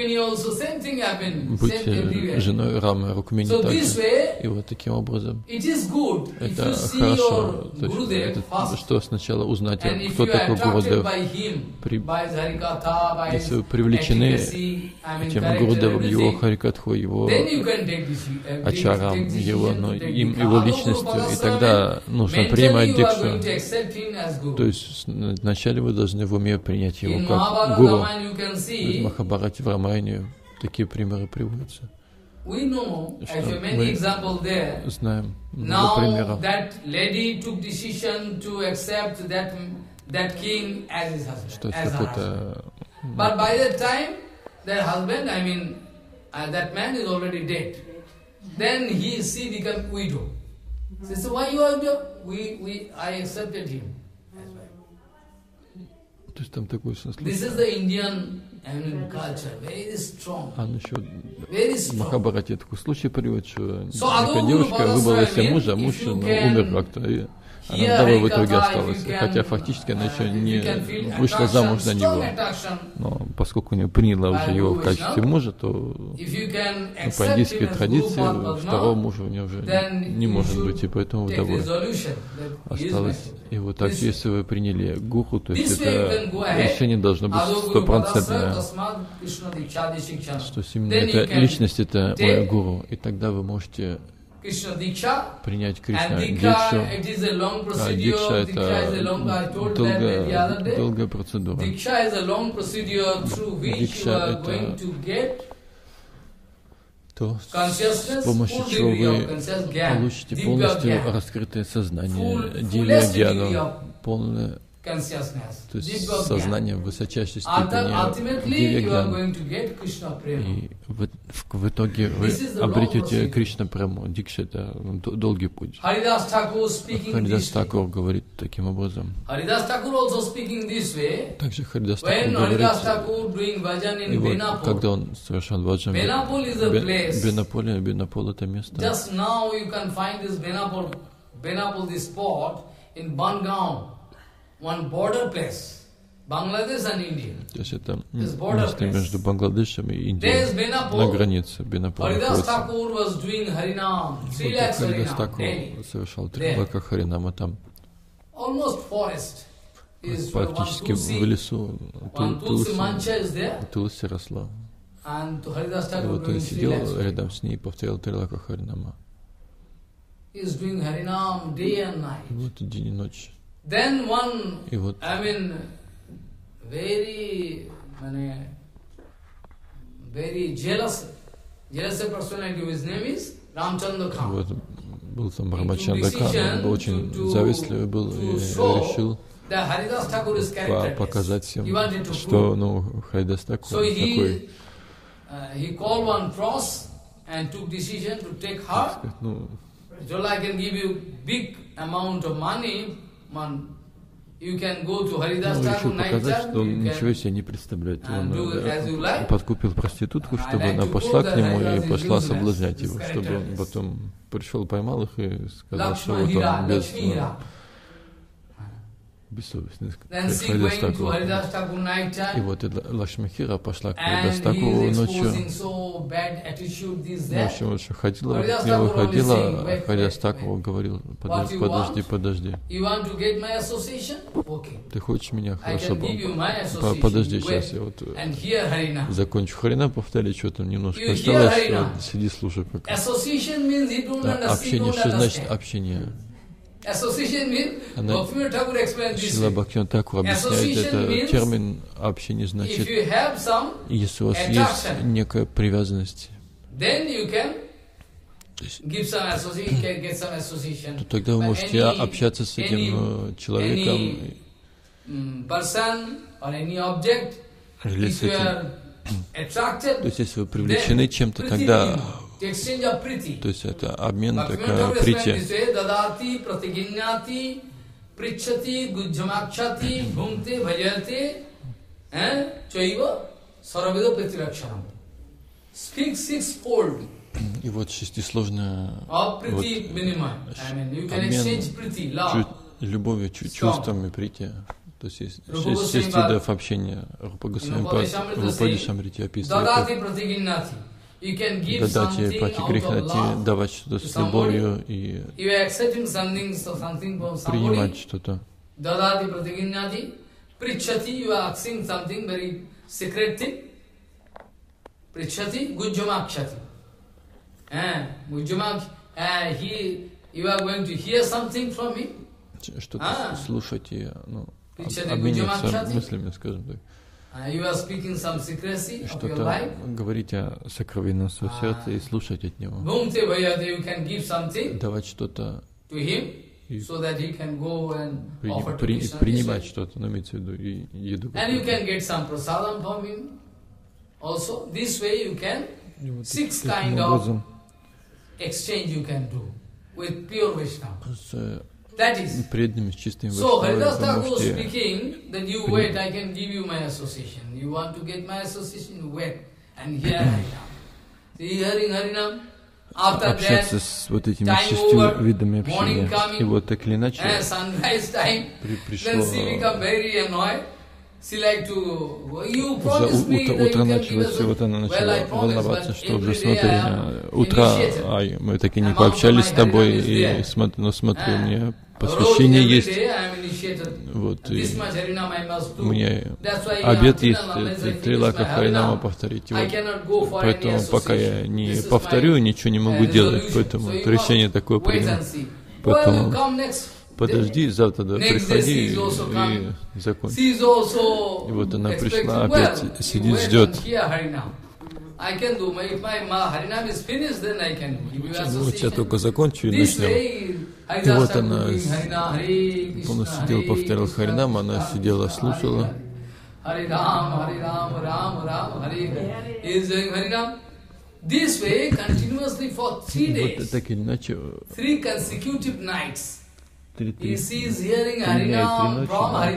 S2: быть женой Рамы, Рукмини также. И вот таким образом это хорошо, что сначала узнать, кто такой Гурудев. Если вы привлечены этим Гурудевом, его Харикатхой, его ачарам, его личностью, и тогда нужно принимать дикшу. То есть вначале вы должны в уме принять его как гуру. В Махабхарате, в Рамаяне такие примеры приводятся. Мы знаем много примеров. Что это
S1: But by that time, their husband, that man is already dead. Then she became widow. She said, why you are widow? I accepted him.
S2: То есть там такой смысл.
S1: This is the Indian culture, very strong.
S2: А насчет в Махабхарате такой случай приводит, что некая девушка выбрала себе мужа, а муж умер как-то. И она вдовой в итоге осталась, хотя фактически она еще не вышла замуж за него. Но поскольку у нее приняла уже его в качестве мужа, то по индийской традиции второго мужа у нее уже не может быть, и поэтому вдовой осталась. И вот так, если вы приняли гуру, то есть это решение должно быть стопроцентное, что именно эта личность, это мой гуру, и тогда вы можете принять Кришна Дикшу. А Дикша — это долгая процедура. Дикша — это то, с помощью чего вы получите полностью раскрытое сознание, дивья гьяну, полное, то есть сознание в высочайшей степени дивья гьяну. И в итоге вы обретете Кришна прему. Дикша — это долгий путь. Харидас Такур говорит таким образом. Также Харидас Такур говорит, и вот когда он совершал ваджан, Бенапол — это место.
S1: Just now you can find this Benapol, this spot in Bangaon, one border place. Bangladesh and India.
S2: То есть это место между Бангладешем и Индией, на границе Бенапола находится. Харидас Такур совершал 3 лака Харинама там. Практически в лесу Тулси росла. И вот он сидел рядом с ней и повторял 3 лака Харинама. И вот день и ночь. И вот
S1: very jealous personality. His name is Ramchandra Khan.
S2: Вот был там Рамачандра Кхан, он был очень завистливый был и решил показать всем, что Харидас Такур такой.
S1: He called one cross and took decision to take her. So I can give you big amount of money. You can go to Haridas Thakur night
S2: показать, что он ничего себе не представляет. Он подкупил проститутку, чтобы она пошла к нему и пошла соблазнять его, чтобы он потом пришел, поймал их и сказал, что вот он бессовестный. И вот Лакшмихира пошла к Харидас Такуру ночью. Ночью очень ходила, к нему выходила, Харидас Такур говорил: подожди. Ты хочешь меня? Хорошо, подожди, сейчас я вот закончу Харинам, повтори, что там немножко осталось, сиди, слушай пока. Общение, что значит общение? Шрила Бхактивинода Тхакур объясняет, это термин общение, значит, если у вас есть некая привязанность, то тогда вы можете общаться с этим человеком или с этим. То есть если вы привлечены чем-то, тогда, то есть это обмен, такая притя. И вот шестисложная обмен любовью, чувствами, притя. То есть есть 6 видов общения. Рупа Госвами Шамрити описывает. Дадати, пратигрихнати, давать что-то с любовью и принимать что-то. Дадати, пратигрихнати, причати, you are asking something very secret thing. Причати, gujjamakshati. You are going to hear something from me. Что-то слушать и обмениваться мыслями, скажем так. Что-то говорить о сокровенном своем сердце и слушать от него. Давать что-то и принимать что-то, но имеется в виду и еду. Таким образом, с преданными, с чистыми вайшнавами, вы можете общаться с вот этими 6 видами общения. И вот так или иначе пришло уже утро началось, и вот она начала волноваться, что уже смотри, утро, мы так и не пообщались с тобой, и смотрю, у меня посвящение есть, вот, и у меня обет есть, 3 лака Харинама повторить, вот, поэтому пока я не повторю, ничего не могу делать, поэтому решение такое принял, поэтому подожди, завтра приходи и закончи. И вот она пришла, опять сидит, ждет. Вот я только закончу и начнем. И вот она полностью сидела, повторяла Харинам, она сидела, слушала. Вот так или иначе, 3 дня и 3 ночи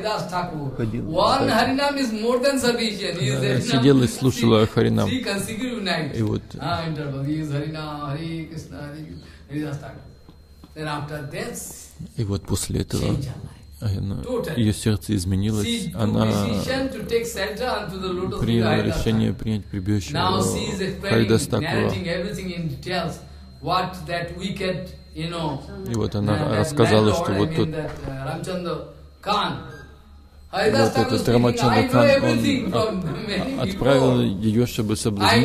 S2: ходила. Сидела и слушала Харинам. И вот после этого ее сердце изменилось, она приняла решение принять прибежище Харидас Такура. И вот она рассказала, что вот тут вот этот Рамачандра Кан, он отправил ее, чтобы соблазнить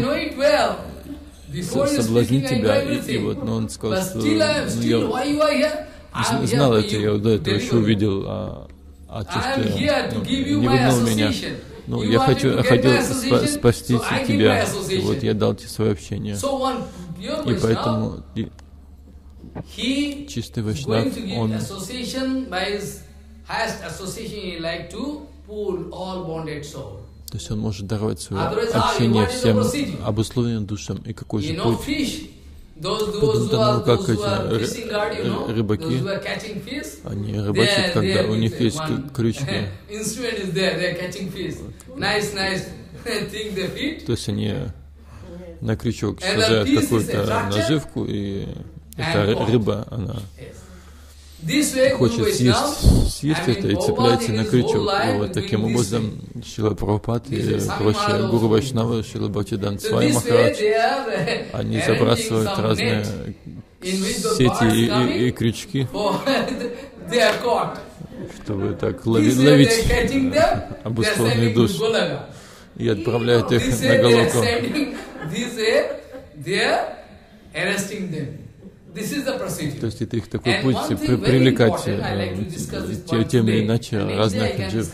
S2: тебя, и вот, но он сказал, что я знал это, я до этого еще увидел, чувство не выгнал меня. Ну, я хотел спасти тебя, и вот я дал тебе свое общение. И поэтому чистый Вайшнав, он то есть он может даровать свое общение всем обусловленным душам. И какой же путь? Подобно тому, как эти рыбаки, они рыбачат, когда у них есть крючки. То есть они на крючок сажают какую-то наживку, и эта рыба, она хочет съесть это и цепляется на крючок. И вот таким образом Шрила Прабхупад и прочие гуру Вайшнавы, Шрила Бхактисиданта Свами Махарадж, они забрасывают разные сети и крючки, чтобы так ловить обусловленных душ, и отправляют их на Галоку. То есть это их такой путь привлекать тем или иначе разных джив.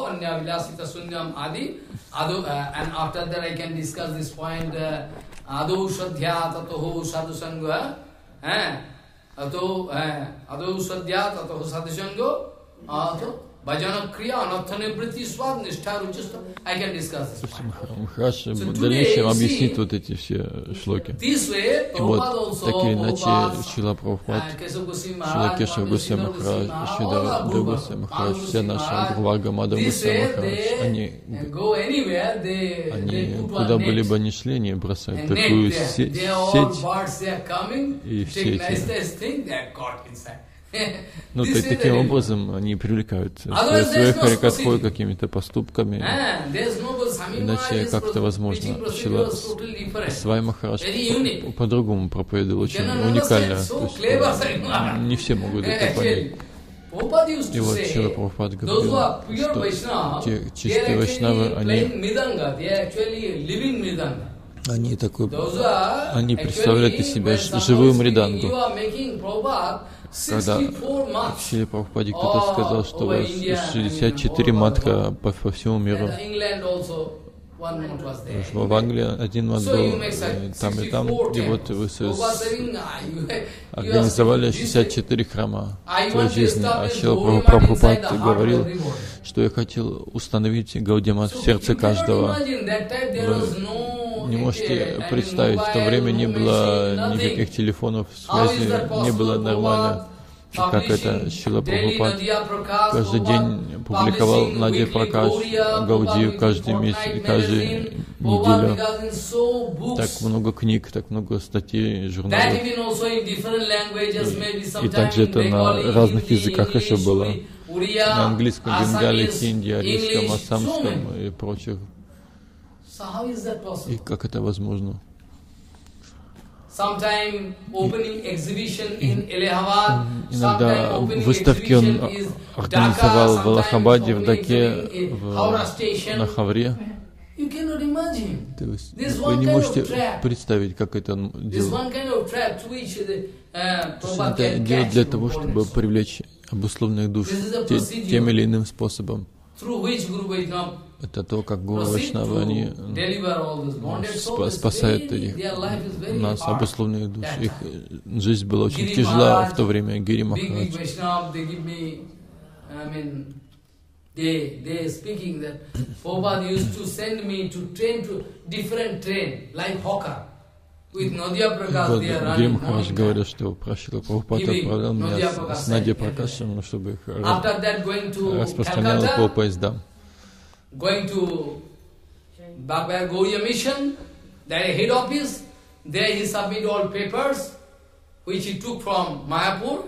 S2: Махарадж в дальнейшем объяснит вот эти все шлоки. И вот, так или иначе, Шрила Прабхупад, Шрила Кешава Госвами Махарадж, Шрила Дев Госвами Махарадж, вся наша Гурварга Мадхава Госвами Махарадж, они куда бы либо ни шли, они бросают такую сеть, и все эти... Ну, таким образом они привлекают своих харикатхой какими-то поступками, иначе как-то возможно. Шрила Свами Махарадж по-другому проповедовал, очень уникально, то есть не все могут это понять. И вот Шрила Прабхупад говорил, что те чистые вайшнавы, они представляют из себя живую мридангу. Когда в Шриле Прабхупаде кто-то сказал, что у вас 64 матха по всему миру. В Англии один мат был и там, и вот вы организовали 64 храма в своей жизни. А Шрила Прабхупад говорил, что я хотел установить Гаудия-мат в сердце каждого. Вы не можете представить, в то время не было никаких телефонов, связи не было нормально. как это Шрила Прабхупад каждый день публиковал Надья Пракаш, Гаудию каждую неделю. Так много книг, так много статей, журналов. И также это на разных языках еще было. На английском, бенгале, хинди, арийском, ассамском и прочих. И как это возможно? Иногда выставки он организовал в Аллахабаде, в Даке, на Хавре. Вы не можете представить, как это он делал. Это делать для того, чтобы привлечь обусловленных душ тем или иным способом. Это то, как Гуру Вайшнавы, они спасают нас, обусловленных душ. Их жизнь была очень тяжела в то время, Гири Махарадж.
S1: They speaking that Prabhupada used to send me to train to different train, like hawker. With Nadia Prakash, they are running.
S2: Гири Махарадж говорил, что Шрила Прабхупада отправлял меня с Надьей Пракашем, чтобы их распространял по поездам.
S1: Going to Bhagavad Gauriya Mission, there is head office, there he submit all papers, which he took from Mayapur,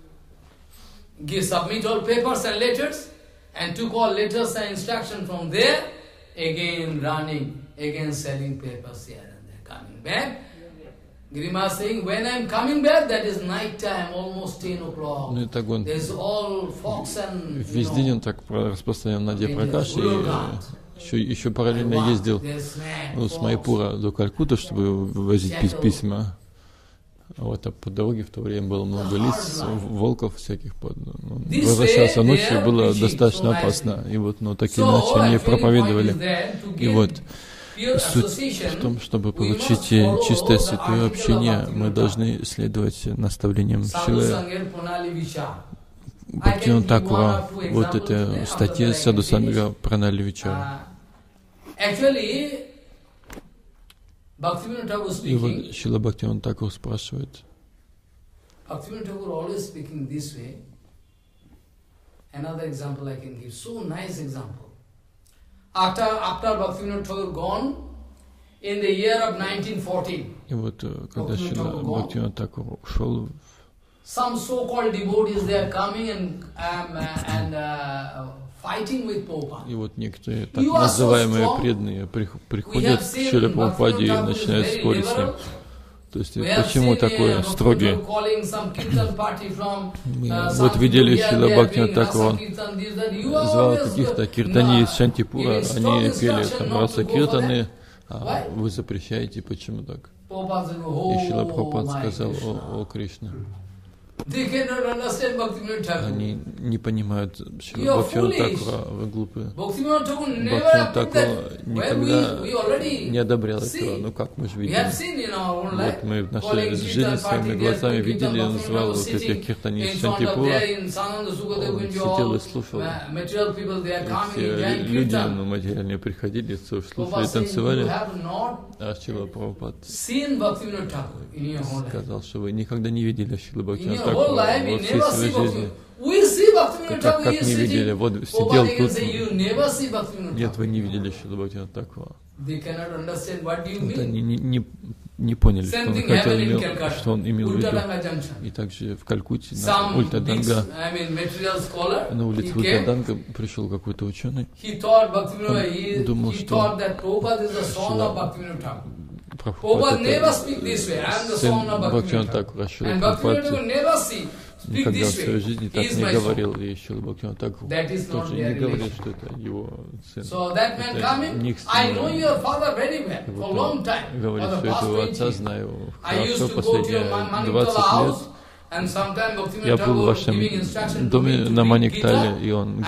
S1: submit all papers and letters, and took all letters and instruction from there, again running, again selling papers here and there, coming back. Girima saying, when I am coming back, that is night time, almost 10 o'clock. There's all fox and,
S2: весь день он так распространял Надья Пракаш, и еще параллельно ездил с Майпура до Калькутты, чтобы возить письма. Вот, а по дороге в то время было много лис, волков всяких. Возвращался ночью, было достаточно опасно. И вот, но так или иначе они проповедовали. И вот, суть в том, чтобы получить чистое святое общение, мы должны следовать наставлениям Шрилы Бхактивинода Thakura. Вот это статья Саду Санга Пранали Вичара. И вот Шрила Бхактивинода Thakura спрашивает.
S1: Bhaktivinoda Thakur always speaking this way. Another example I can give, so nice example. After Bhaktivinoda Thakur gone, in the year of 1914,
S2: и вот когда Шрила Бхактивинода Thakura ушел,
S1: some so-called devotees they are coming and fighting with Prabhupada.
S2: И вот некоторые так называемые преданные приходят к Шриле Прабхупаде и начинают спорить с ним. То есть почему такой строгий? Мы вот видели Шрила Бхактивинода Thakura, он звал каких-то киртани из Шантипура, они пели там раса киртаны, а вы запрещаете, почему так? И Шрила Прабхупада сказал: о Кришна. Они не понимают Шрила Бхактивинода Thakura, вы глупые. Бхактивинода Thakura никогда не одобрял этого. Ну как мы же видели? Вот мы в нашей жизни своими глазами видели, он звал вот этих киртани из Шантипура, он сидел и слушал. Все люди материальные приходили, слушали, танцевали. А Шрила Прабхупада сказал, что вы никогда не видели Шрила Бхактивинода Thakura во всей своей жизни. Как не видели, вот сидел тут. Нет, вы не видели Шрила Бхактивинода Thakura. Вот они не поняли, что он имел в виду. И также в Калькутте, на Ультаданга, на улице Ультаданга пришел какой-то ученый. Он думал, что Прабхупад это сын Бхактивинода Thakura. Шрила Прабхупад никогда в своей жизни так не говорил, и Шрила Бхактивинода Thakura тоже не говорил, что это его сын. Это не их сын. Говорит, что этого отца знаю хорошо последние 20 лет. Я был в вашем доме на Маниктале, и он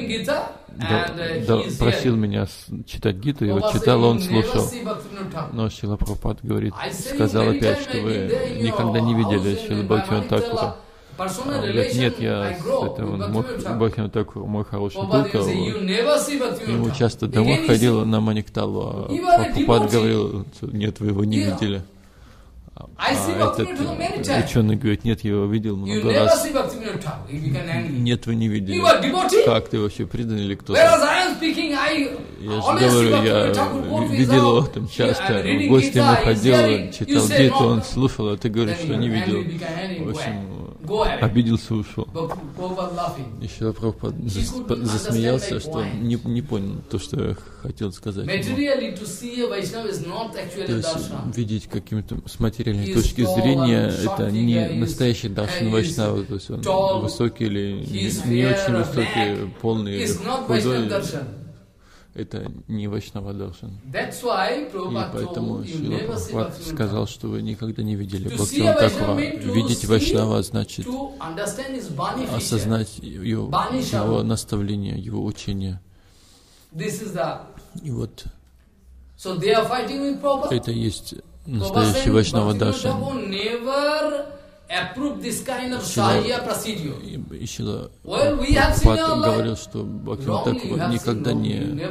S2: просил меня читать Гиту, и вот читал, он слушал. Но Шрила Прабхупад говорит, сказал опять, что вы никогда не видели Шрила Бхактивинода Thakura. Говорит, нет, я Бхактивинода Thakura, мой хороший друг, ему часто домой ходил на Маникталу, а Прабхупад говорил, нет, вы его не видели. этот ученый говорит, нет, я его видел много раз. Нет, вы не видели. Как ты вообще предан или кто-то? Я же говорю, я видел его там часто, в гости ему ходил, читал где-то, он слушал, а ты говоришь, что не видел. В общем, обиделся, ушел. Еще Прабхупад засмеялся, что не понял то, что я хотел сказать. То есть видеть каким-то с материальной точки зрения, это не настоящий даршан вайшнава, то есть он высокий или не очень высокий, полный или худой. Это не вайшнава даршан. И поэтому Шрила Прабхупад сказал, что вы никогда не видели Бхактивинода Тхакура. Видеть вайшнава значит осознать его наставление, его учение. И вот это есть настоящий вайшнава даршан. Шрила Прабхупад говорил, что Бхактивинода Тхакур никогда не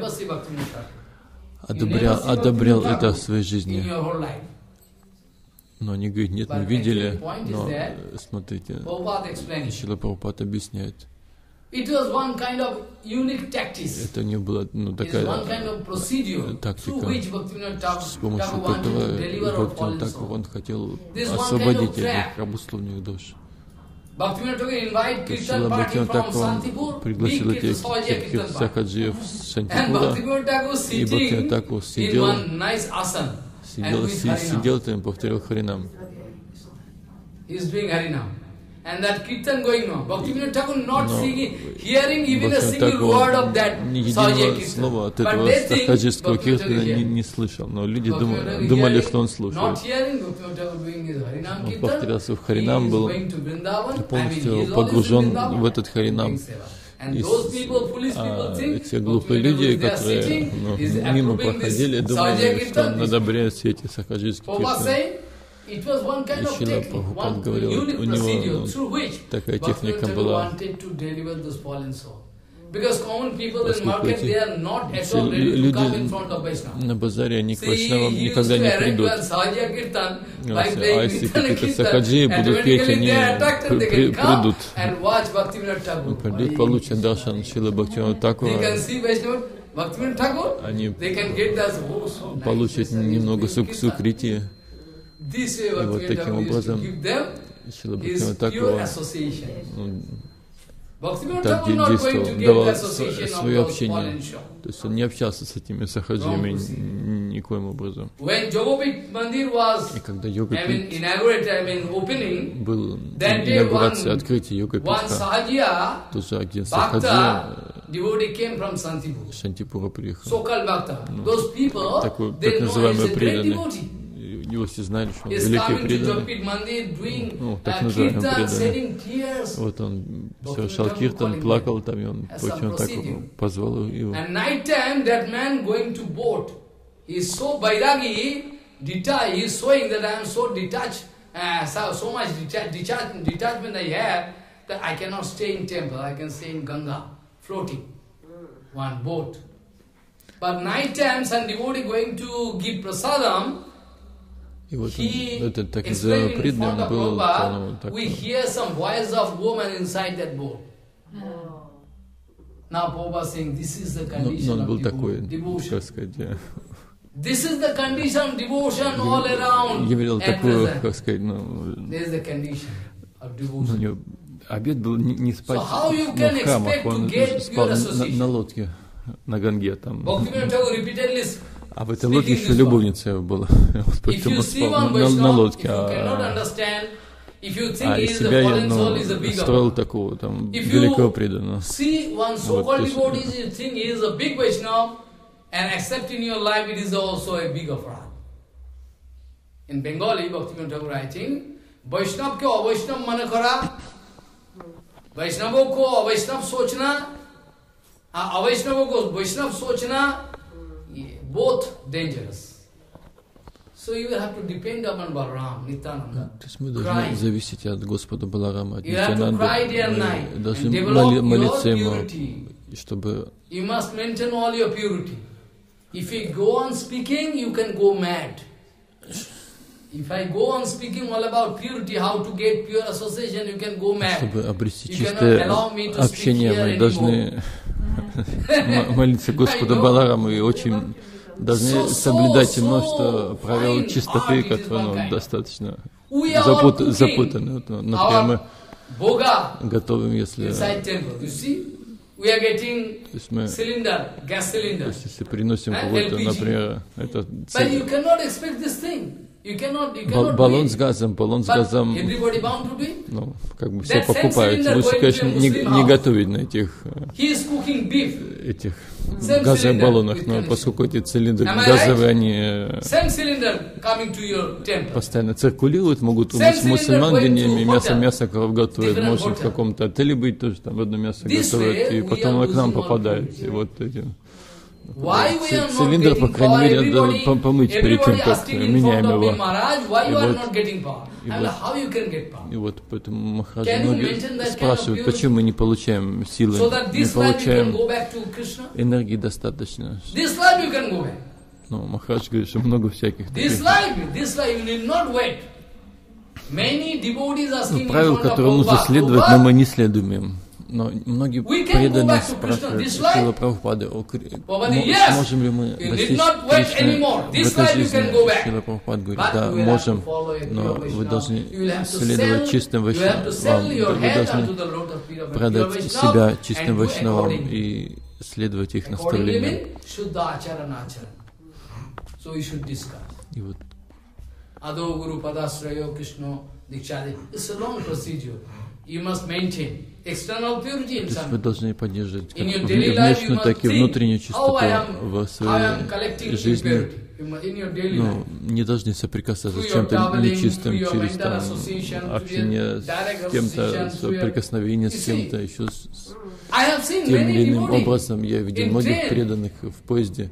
S2: одобрял это в своей жизни. Но они говорят, нет, мы видели, но смотрите, Шрила Прабхупад объясняет. Это не была такая тактика, с помощью которой Бхактивинода Тхакур он хотел освободить этих обусловленных душ. Шрила Бхактивинода Тхакур пригласил этих сахаджиев с Шантипура, и Бхактивинода Тхакур сидел там и повторил Харинам.
S1: And that kirtan going on. Bhaktivinoda Thakur not hearing even a single word of that Sahajya kirtan.
S2: Слова от этого сахаджийского киртана не слышал, но люди думали, что он слушает. Он повторялся в Харинам, был полностью погружен в этот Харинам. И те глупые люди, которые мимо проходили, думали, что он одобряет все эти сахаджийские киртаны. И Шрила Прабхупад говорил, у него такая техника была. Поскольку эти люди на базаре, они к вайшнавам никогда не придут. А если какие-то сахаджи будут петь, они придут. Придут, получат даршан Шрилы Бхактивинода Тхакура. Они получат немного сукрити. И вот таким образом Шрила Бхактивинода Тхакур так действовал, давал свое общение. То есть он не общался с этими сахаджиями никоим образом. И когда Йогапит был инаугурация, открытие Йогапитха, тоже один сахаджи Шантипура приехал. Такой, так называемый преданный. Его все знали, что он великий преданный, так называемый преданный. Вот он совершал киртан, плакал там, и он почему так позвал его. И вот этот так называемый преданный, он был такой. Но он был такой, как сказать, являл такую, как сказать, у него обет был не спать в храмах, он спал на лодке, на Ганге там. А в этой лодке еще любовница была, поэтому спал на лодке. И себя я строил такого там великого преданного.
S1: In Bengali, Bhaktivinoda Thakur writing, Vaishnav ko avaishnav man kara, Vaishnavo ko avaishnav sochna, avaishnavo ko Vaishnav sochna, both dangerous. So you will have to depend upon Balaram, Nityananda.
S2: То есть мы должны зависеть от Господа Баларама, от Нитянанды. Мы должны молиться Ему, чтобы...
S1: You must maintain all your purity. If you go on speaking, you can go mad.
S2: Чтобы обрести чистое общение, мы должны молиться Господу Балараму и очень должны соблюдать множество правил чистоты, которые достаточно запутаны. Например, мы готовим, если приносим какой-то, например, баллон с газом, ну, как бы все покупают. Лучше, конечно, не готовить на этих газовых баллонах, но поскольку эти цилиндры газовые, они постоянно циркулируют, могут убить мусульман, где мясо коров готовят, может в каком-то отеле быть, тоже там одно мясо готовят, и потом оно к нам попадает. И вот эти цилиндр, по крайней мере, надо помыть перед тем, как меняем его. И вот поэтому Махарадж многие спрашивают, почему мы не получаем силы, не получаем энергии достаточно. Но Махарадж говорит, что много всяких таких правил, которым нужно следовать, но мы не следуем им. Но многие преданные спрашивают Шрила Прабхупады, можем ли мы достичь Кришны в этой жизни? Шрила Прабхупада говорит, да, можем, но вы должны следовать чистым вайшнавам, вы должны продать себя чистым вайшнавам и следовать их наставлениям. И вот то есть вы должны поддерживать как внешнюю, так и внутреннюю чистоту в своей жизни. Ну, не должны соприкасаться с чем-то нечистым через там, общение с кем-то, соприкосновение с кем-то, еще с тем или иным образом. Я видел многих преданных в поезде.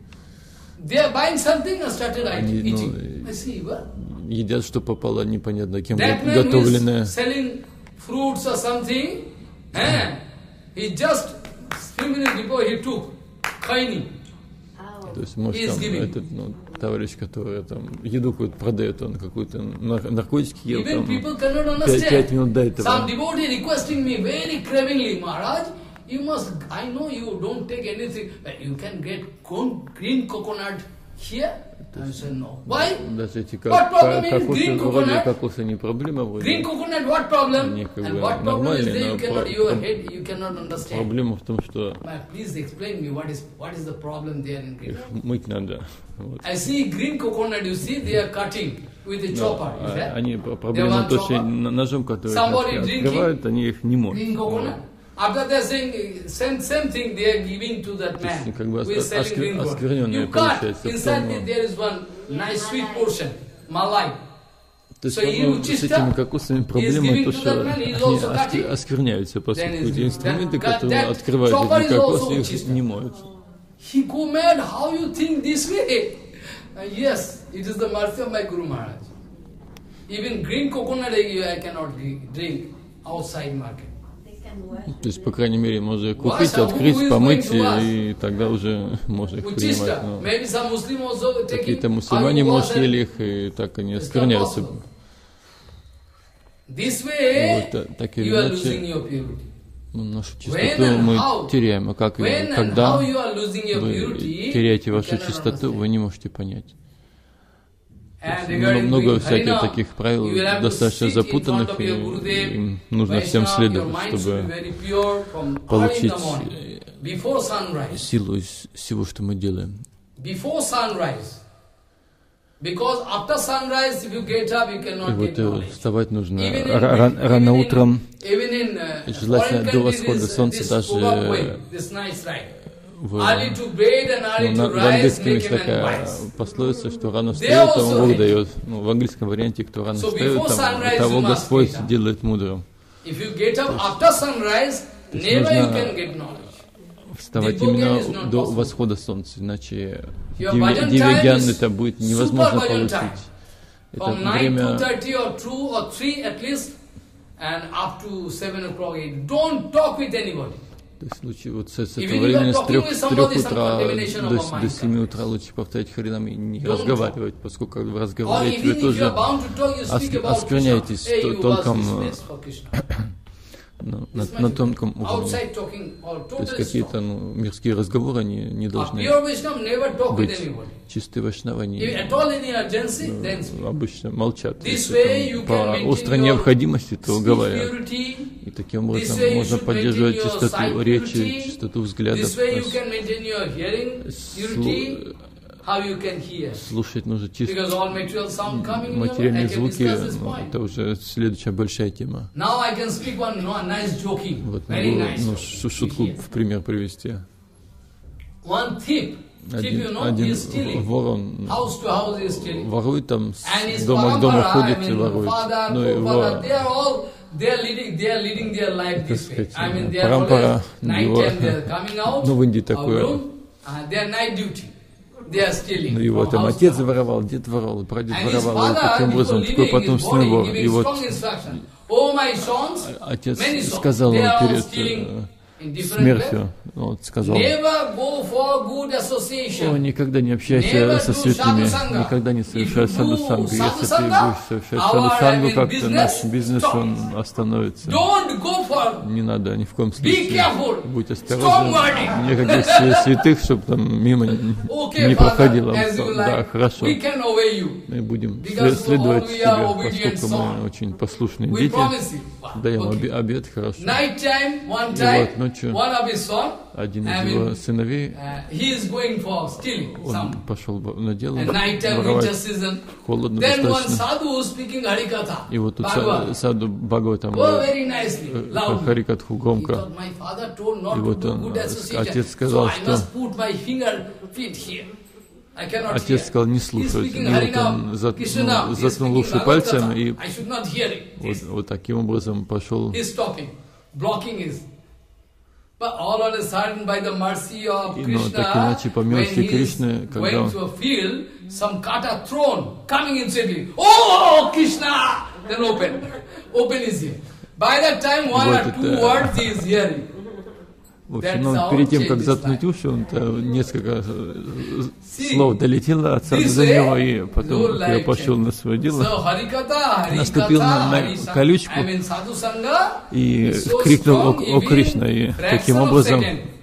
S2: Они едят, что попало, непонятно кем готовленное.
S1: Fruits or something, he just few minutes before he took khayni.
S2: То есть, может, там этот товарищ, который там еду какую-то продает, он какую-то наркотики ел, там 5 минут до этого.
S1: Some devotee requesting me very cravingly, Maharaj, you must, I know you don't take anything, but you can get green coconut here. I said no. Why? What problem is green coconut? Green coconut, what problem? And what problem is there? You cannot, your head, you cannot understand.
S2: Проблема в том, что
S1: please explain me what is the problem there in green.
S2: Мыть надо.
S1: I see green coconut. You see, they are cutting with a chopper.
S2: Они проблема в том, что ножом, который открывают, они их не моют.
S1: Green coconut. After they are saying same thing, they are giving to that man who is selling green coconut. You cut. Inside there is one nice sweet portion, malai.
S2: So с этими кокосами проблема то, что они оскверняются, поскольку эти инструменты, которые открывают эти кокосы, их не моют.
S1: He go mad. How you think this way? Yes, it is the mercy of my Guru Maharaj. Even green coconut I cannot drink outside market.
S2: То есть, по крайней мере, можно купить, открыть, помыть, и тогда уже можно их принимать. Но какие-то мусульмане, может, ели их, и так они оскверняются. Вот, так или иначе, нашу чистоту мы теряем. А как, когда вы теряете вашу чистоту, вы не можете понять. Много всяких таких правил, достаточно запутанных, и им нужно всем следовать, чтобы получить силу из всего, что мы делаем. И вот вставать нужно рано утром, желательно до восхода солнца, даже в английском есть такая пословица, что рано встает, тому Бог дает. Ну, в английском варианте, кто рано встает, того Господь делает мудрым. Нужно вставать именно до восхода солнца, иначе дивья-гьян это будет невозможно получить. Это время То есть лучше вот с этого времени с 3 утра до 7 утра лучше повторять Харинам и не разговаривать, поскольку когда вы разговариваете, вы тоже оскверняетесь тонком, на тонком уровне. То есть какие-то мирские разговоры не должны быть. Чистые вайшнавы, они обычно молчат. Если по острой необходимости, то говорят. И таким образом можно поддерживать чистоту речи, чистоту взглядов. Слушать нужно чисто материальные звуки, это уже следующая большая тема. Вот могу шутку в пример привести. Один вор, он ворует там, с дома к дому ходит и ворует. Ну его, так сказать, парампара его, в Индии такое. Ну его там отец воровал, дед воровал, прадед воровал, и таким образом такой потомственный вор. И вот отец сказал перед смертью, вот, сказал: «О, никогда не общайся со святыми, никогда не совершай саду-сангу. Если ты будешь совершать саду-сангу, как-то наш бизнес, он остановится. Не надо ни в коем случае. Будь осторожен. Никаких святых, чтобы там мимо не проходило». Да, хорошо. Мы будем следовать тебе, поскольку мы очень послушные дети. Даем обет, хорошо. И вот ночью один из его сыновей, он пошел на дело воровать, холодно достаточно. И вот тут саду Бхагаватам Харикатху громко. И вот он, отец сказал, что отец сказал не слушать. И вот он заткнул уши пальцем и вот таким образом пошел. Но так иначе, по милости Кришны, когда он в общем, он перед тем, как заткнуть уши, он несколько слов долетело от отца до него, и потом я пошел на свое дело, наступил на колючку и крикнул: «О Кришна!» И таким образом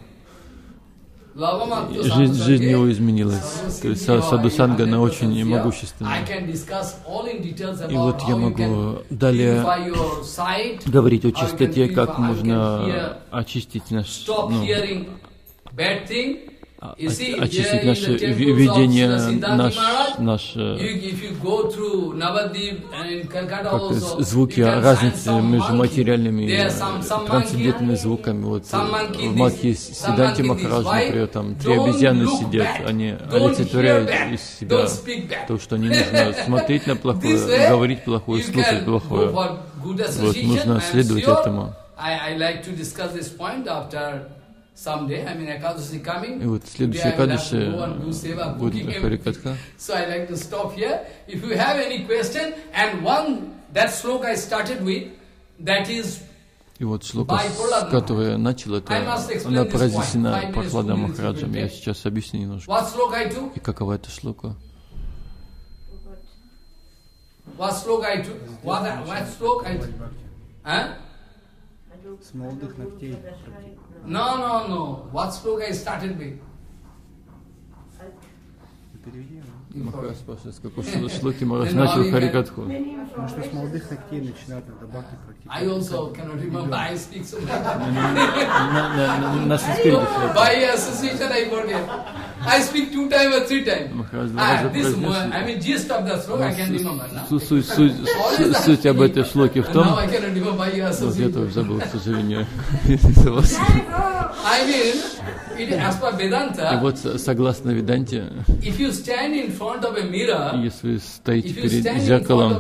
S2: жизнь его изменилась. То есть саду-санга, она очень могущественная. И вот я могу далее говорить о чистоте, как можно очистить очистить наше видение, звуки, разницы между материальными и трансцендентными звуками. Вот в Мадхья Сиддханте Махараджа, например, там 3 обезьяны сидят, они олицетворяют из себя то, что не нужно смотреть на плохое, говорить плохое, слушать плохое. Вот нужно следовать этому. И вот следующий Экадаши будет Харикатха. И вот шлока, с которой я начал, она произнесена Прахладом Махараджем. Я сейчас объясню немножко. И какова эта шлока?
S3: С молодых ногтей.
S1: No. What sloka I started with?
S2: Махарадж спрашивает, с какой шлоки Махарадж начал Харикатху.
S3: Потому что с молодых ногтей начинают это бхакти практиковать.
S1: I also cannot remember. I speak so much. By association I forget. I speak 2 times or 3 times. This I mean gist of the sloka I can remember.
S2: Суть об этой шлоке в том,
S1: Now I cannot remember by association.
S2: вот я тоже забыл, к сожалению.
S1: I mean, as per Vedanta,
S2: и вот согласно Веданте,
S1: if you stand in front of a mirror,
S2: если вы стоите перед зеркалом,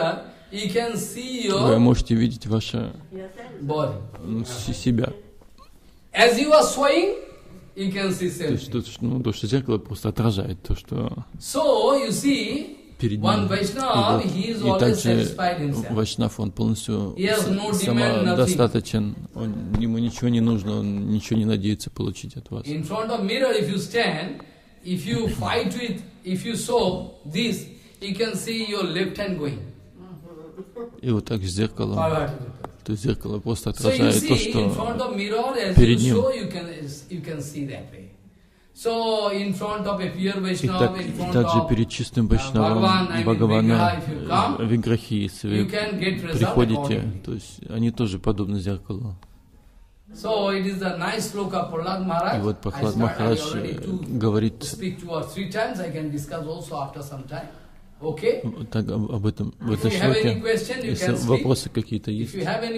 S2: вы можете видеть ваше себя.
S1: As you are swaying, you can see
S2: то, что зеркало просто отражает то, что...
S1: So, you see,
S2: перед ним. И также Вайшнав, он полностью самодостаточен, ему ничего не нужно, он ничего не надеется получить от вас. И вот так с зеркалом, то есть зеркало просто отражает то, что перед ним. И также перед чистым Вайшнавом, Бхагавана, Виграхи, если вы приходите, то есть они тоже подобны зеркалу. И вот Прахлад Махарадж говорит, так об этом, в этой шлоке, если вопросы какие-то есть.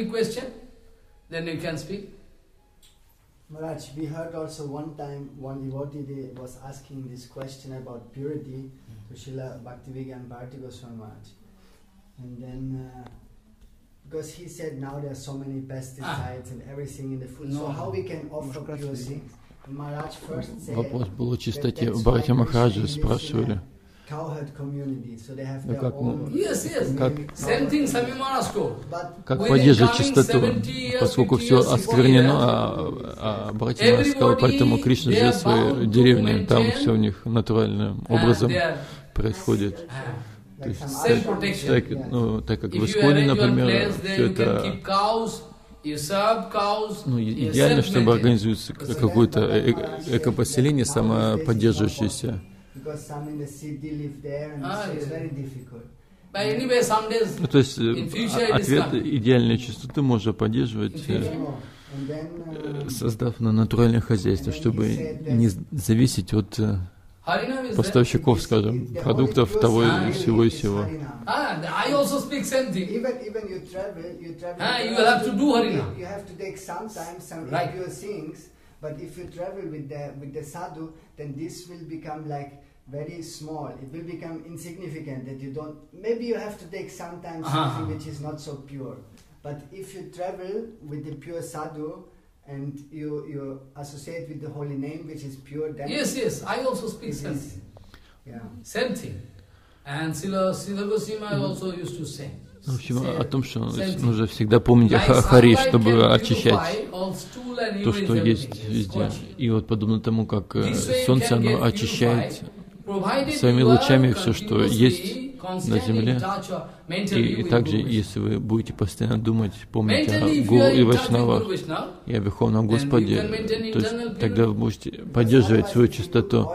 S4: Maharaj, we heard also one time one devotee was asking this question about purity to Srila Bhaktivedanta Bharati Goswami Maharaj. And then, because he said now there are so many pesticides and everything in the food, so how we can offer pure things? Maharaj first said,
S2: вопрос был о чистоте. Бхарати Махараджа спрашивали. Как поддерживать чистоту, поскольку все осквернено, а Бхарати Махарадж сказал, поэтому Кришна живет в своей деревне, там все у них натуральным образом происходит. То есть, так как в Исконе, например, все это идеально, чтобы организуется какое-то экопоселение самоподдерживающееся. То есть ответ идеальной чистоты можно поддерживать, создав на натуральное хозяйство, чтобы не зависеть от поставщиков, скажем, продуктов того и всего и всего.
S4: But if you travel with the sadhu, then this will become like very small. It will become insignificant that you don't. Maybe you have to take sometimes something which is not so pure. But if you travel with the pure sadhu and you associate with the holy name which is pure, then
S1: yes, I also speak same thing. Yeah. Same thing. And Srila Goswami also used to say.
S2: В общем, о том, что нужно всегда помнить о Хари, чтобы очищать то, что есть везде. И вот подобно тому, как солнце, оно очищает своими лучами все, что есть на земле. И также, если вы будете постоянно думать, помнить о Гуру и Вайшнавах и о Верховном Господе, то есть тогда вы будете поддерживать свою чистоту.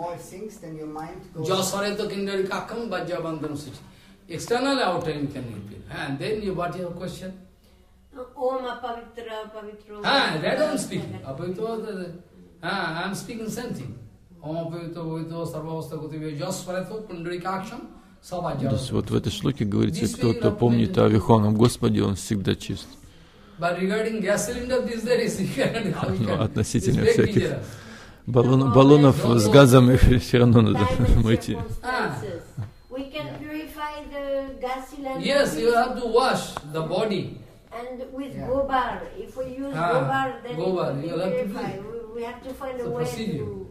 S1: External, outer you can repeat. And then you, what is your question?
S5: Om apavitra pavitro.
S1: That I am speaking. Apavitra, I am speaking same thing. Om apavitra pavitro sarvavasta gutive jasvaratva pundarikaksham sabhajya.
S2: То есть вот в этой шлоке говорится, кто помнит о Верховном Господе, он всегда чист.
S1: But regarding gas cylinder, this there is,
S2: относительно всяких баллонов с газом все равно надо мыть.
S5: We can purify the gas cylinder.
S1: Yes, you have to wash the body.
S5: And with gobar, if we use gobar, then
S1: gobar,
S5: it will purify. We have to find a way to,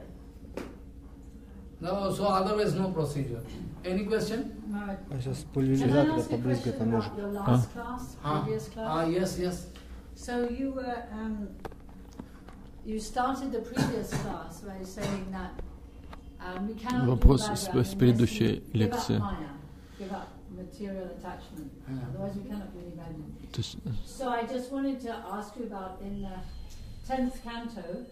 S1: No, so otherwise no procedure. Any question?
S3: Сейчас пульверизатор побрызгать поможет.
S1: Yes.
S6: So you started the previous class by saying that
S2: вопрос с предыдущей лекции.
S6: So I just wanted to ask you about in the 10th canto,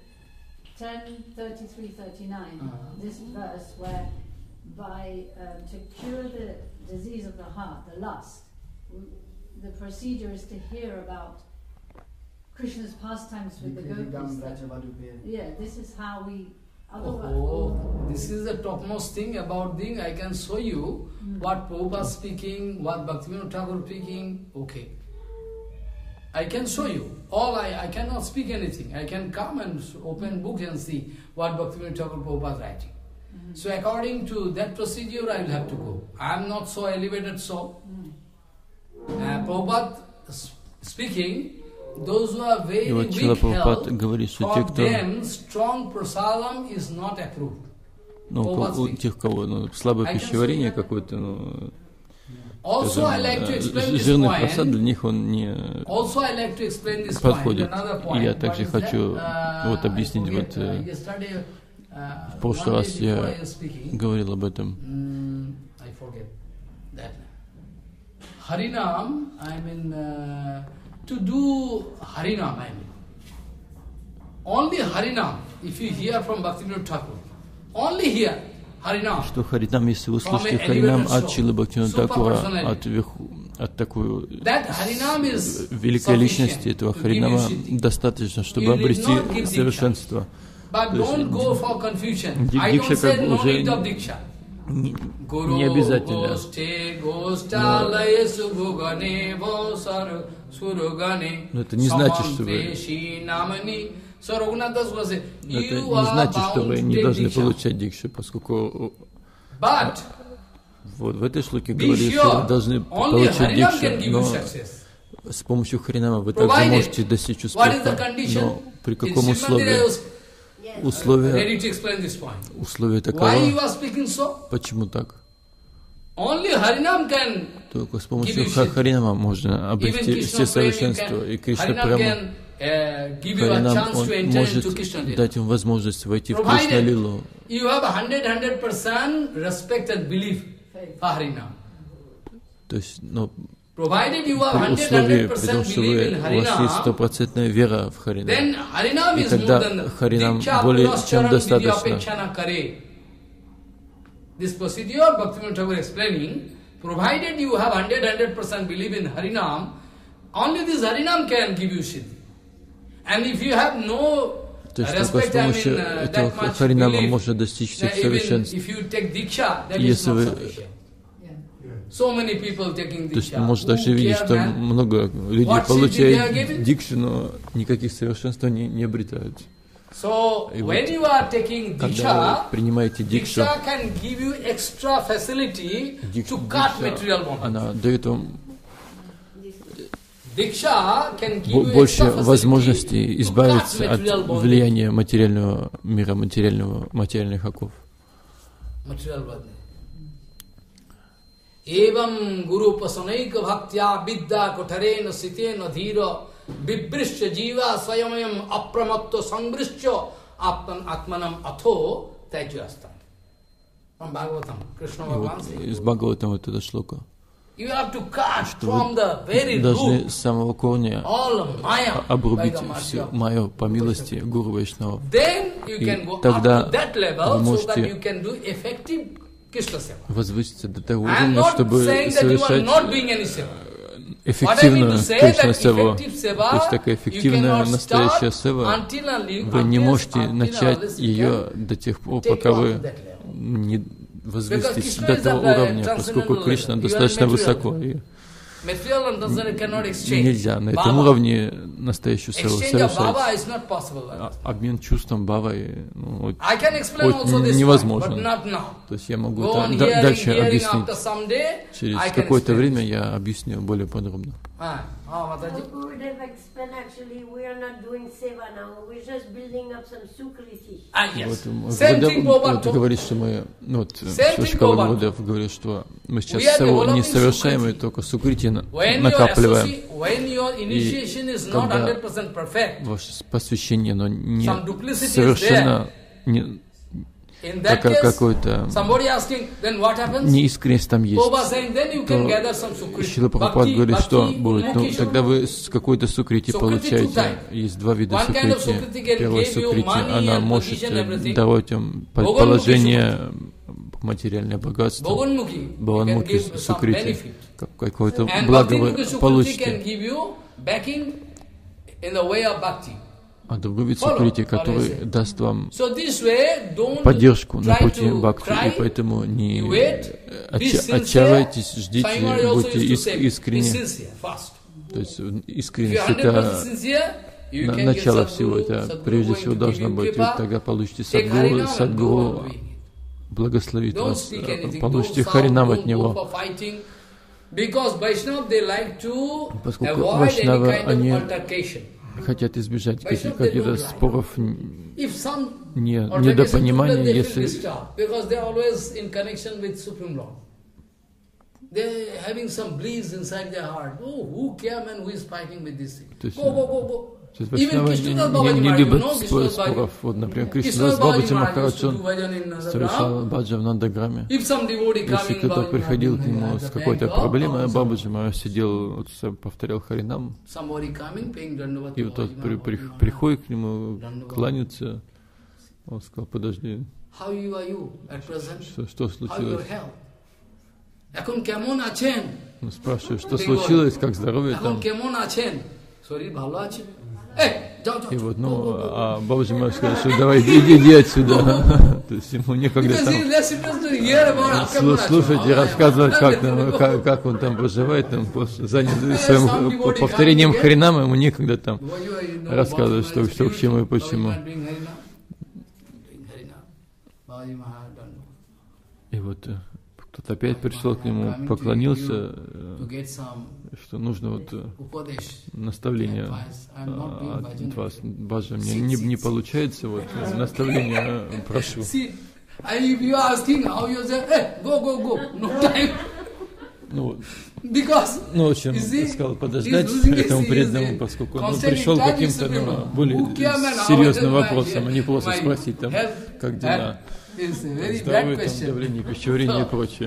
S6: 10:33-39, this verse where to cure the disease of the heart, the lust, the procedure is to hear about Krishna's pastimes with the gopis. Yeah, this is how we.
S1: This is the topmost thing about thing. I can show you what Prabhupada speaking, what Bhaktivinoda Thakur speaking. Okay, I can show you. All I cannot speak anything. I can come and open book and see what Bhaktivinoda Thakur Prabhupada writing. So according to that procedure, I will have to go. I am not so elevated soul. Prabhupada speaking. Those who are very weak health, for them strong prasadam is not approved.
S2: Ну, у тех, у кого слабое пищеварение какое-то, ну, жирный просад, для них он не подходит. И я также хочу вот объяснить, вот в прошлый раз я говорил об этом.
S1: Harinam, to do Harinam, only Harinam, if you hear from Bhaktivinoda Thakur, only here, Harinam.
S2: Что Харинам, если вы слышите Харинам от Шрилы Бхактивинода Тхакура, от такой великой личности этого Харинама, достаточно, чтобы обрести совершенство. Дикша как бы уже не обязательно. Но это не значит, что вы не должны получать дикшу, поскольку вот в этой шлоке говорится, что вы должны получать дикшу, но с помощью Харинама вы также можете достичь успеха. Но при каком условии? Условие таково. Почему так? Только с помощью Харинама можно обрести все совершенства. И Кришна прямо, Харинам, он может дать им возможность войти в Кришна-лилу. То есть, но при условии, при том, что у вас есть стопроцентная вера в Харинам, и тогда Харинам более чем достаточно.
S1: This procedure, Bhaktivinoda Thakur explaining, provided you have 100% belief in Harinam, only this Harinam can give you Siddhi. And if you have no respect, I mean, that much belief, even if you take Diksha, that is not sufficient. So many people taking Diksha.
S2: То есть можно даже видеть, что много людей получают Дикшу, но никаких совершенств не обретают.
S1: So, when you are taking Diksha,
S2: Diksha
S1: can give you extra facility to cut material bondage. Diksha can give you
S2: больше возможностей избавиться от влияния материального мира, материальных оков.
S1: Evam guru pasanaika bhaktya vidya kotarena sitena dhira Vibhrishya jiva sayamayam apramatto sangrishya atmanam atho tajyastam. From Bhagavatam, Krishna Bhagavan says.
S2: Из Бхагаватам вот эта шлока.
S1: You have to cut from the very root
S2: должны с самого корня обрубить всю майю по милости Гуру Вайшнава. И тогда вы можете возвыситься до того уровня, чтобы совершать эффективную Кришна севу. То есть такая эффективная настоящая сева, вы не можете начать ее до тех пор, пока вы не возвыситесь до того уровня, поскольку Кришна достаточно высоко. И нельзя на этом уровне настоящую севу совершать. Обмен чувством бхавой невозможен. То есть я могу дальше объяснить. Через какое-то время я объясню более подробно. Вот говорит, что мы, Шишкала Гурудев говорит, что мы сейчас севу не совершаем, и только сукрити накапливаем. И когда ваше посвящение, но не совершенно такая какой-то неискренность там есть, то Шрила Прабхупад говорит, что будет. Ну, тогда вы с какой-то сукрити получаете. Есть два вида сукрити. Первая сукрити, она может давать вам положение, материальное богатство. Бхаванмухи сукрити. Какое-то благо вы получите. А другой вид сукрити, который даст вам поддержку на пути бхакти, и поэтому не отчаивайтесь, ждите, будьте искренни. То есть искренность — это начало всего, это прежде всего должно быть, и тогда получите Садгуру благословит вас, получите Харинам от него. Поскольку Вайшнавы, они хотят избежать каких-то споров, недопонимания, если... То есть Вайшнавы не любят споров. Вот, например, Кришнадас Бабаджи Махарадж, он совершал баджа в Нандаграме. Если кто-то приходил к нему с какой-то проблемой, Бабаджи Махарадж сидел, повторял Харинам, и вот тот приходит к нему, кланяется, он сказал: подожди, что случилось? Он спрашивает, что случилось, как здоровье там? И вот, а Бабаджи Махарадж сказал, что давай, иди отсюда. То есть ему некогда там слушать и рассказывать, как он там проживает, там, занят своим повторением Харинама, ему некогда там рассказывать, что к чему и почему. И вот кто-то опять пришел к нему, поклонился, что нужно вот наставление от вас. Баджа, мне не получается, вот наставление прошу. Ну, в общем, сказал подождать этому преданному, поскольку он пришел к каким-то более серьезным вопросам, а не просто спросить там, как дела. Здоровье, там, давление, пищеварение и прочее.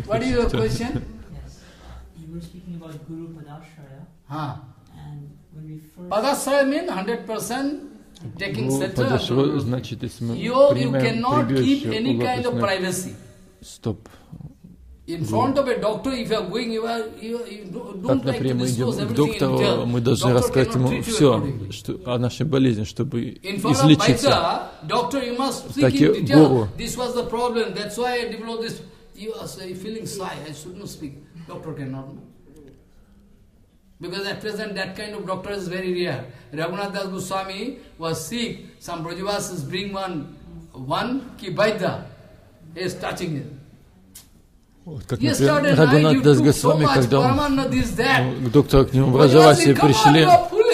S2: Падашра, значит, если мы принимаем прибежище, стоп. Так, например, мы идем к доктору, мы должны рассказать ему все о нашей болезни, чтобы излечиться. Так и гуру.
S1: Because at present that kind of doctor is very rare. Raghunath Das Goswami was sick. Some Brajavasis bring one ki Vaidya is touching it.
S2: Вот, как, например, Рагунат Дас Госвами, когда он к доктору к нему в Браджавасе пришли,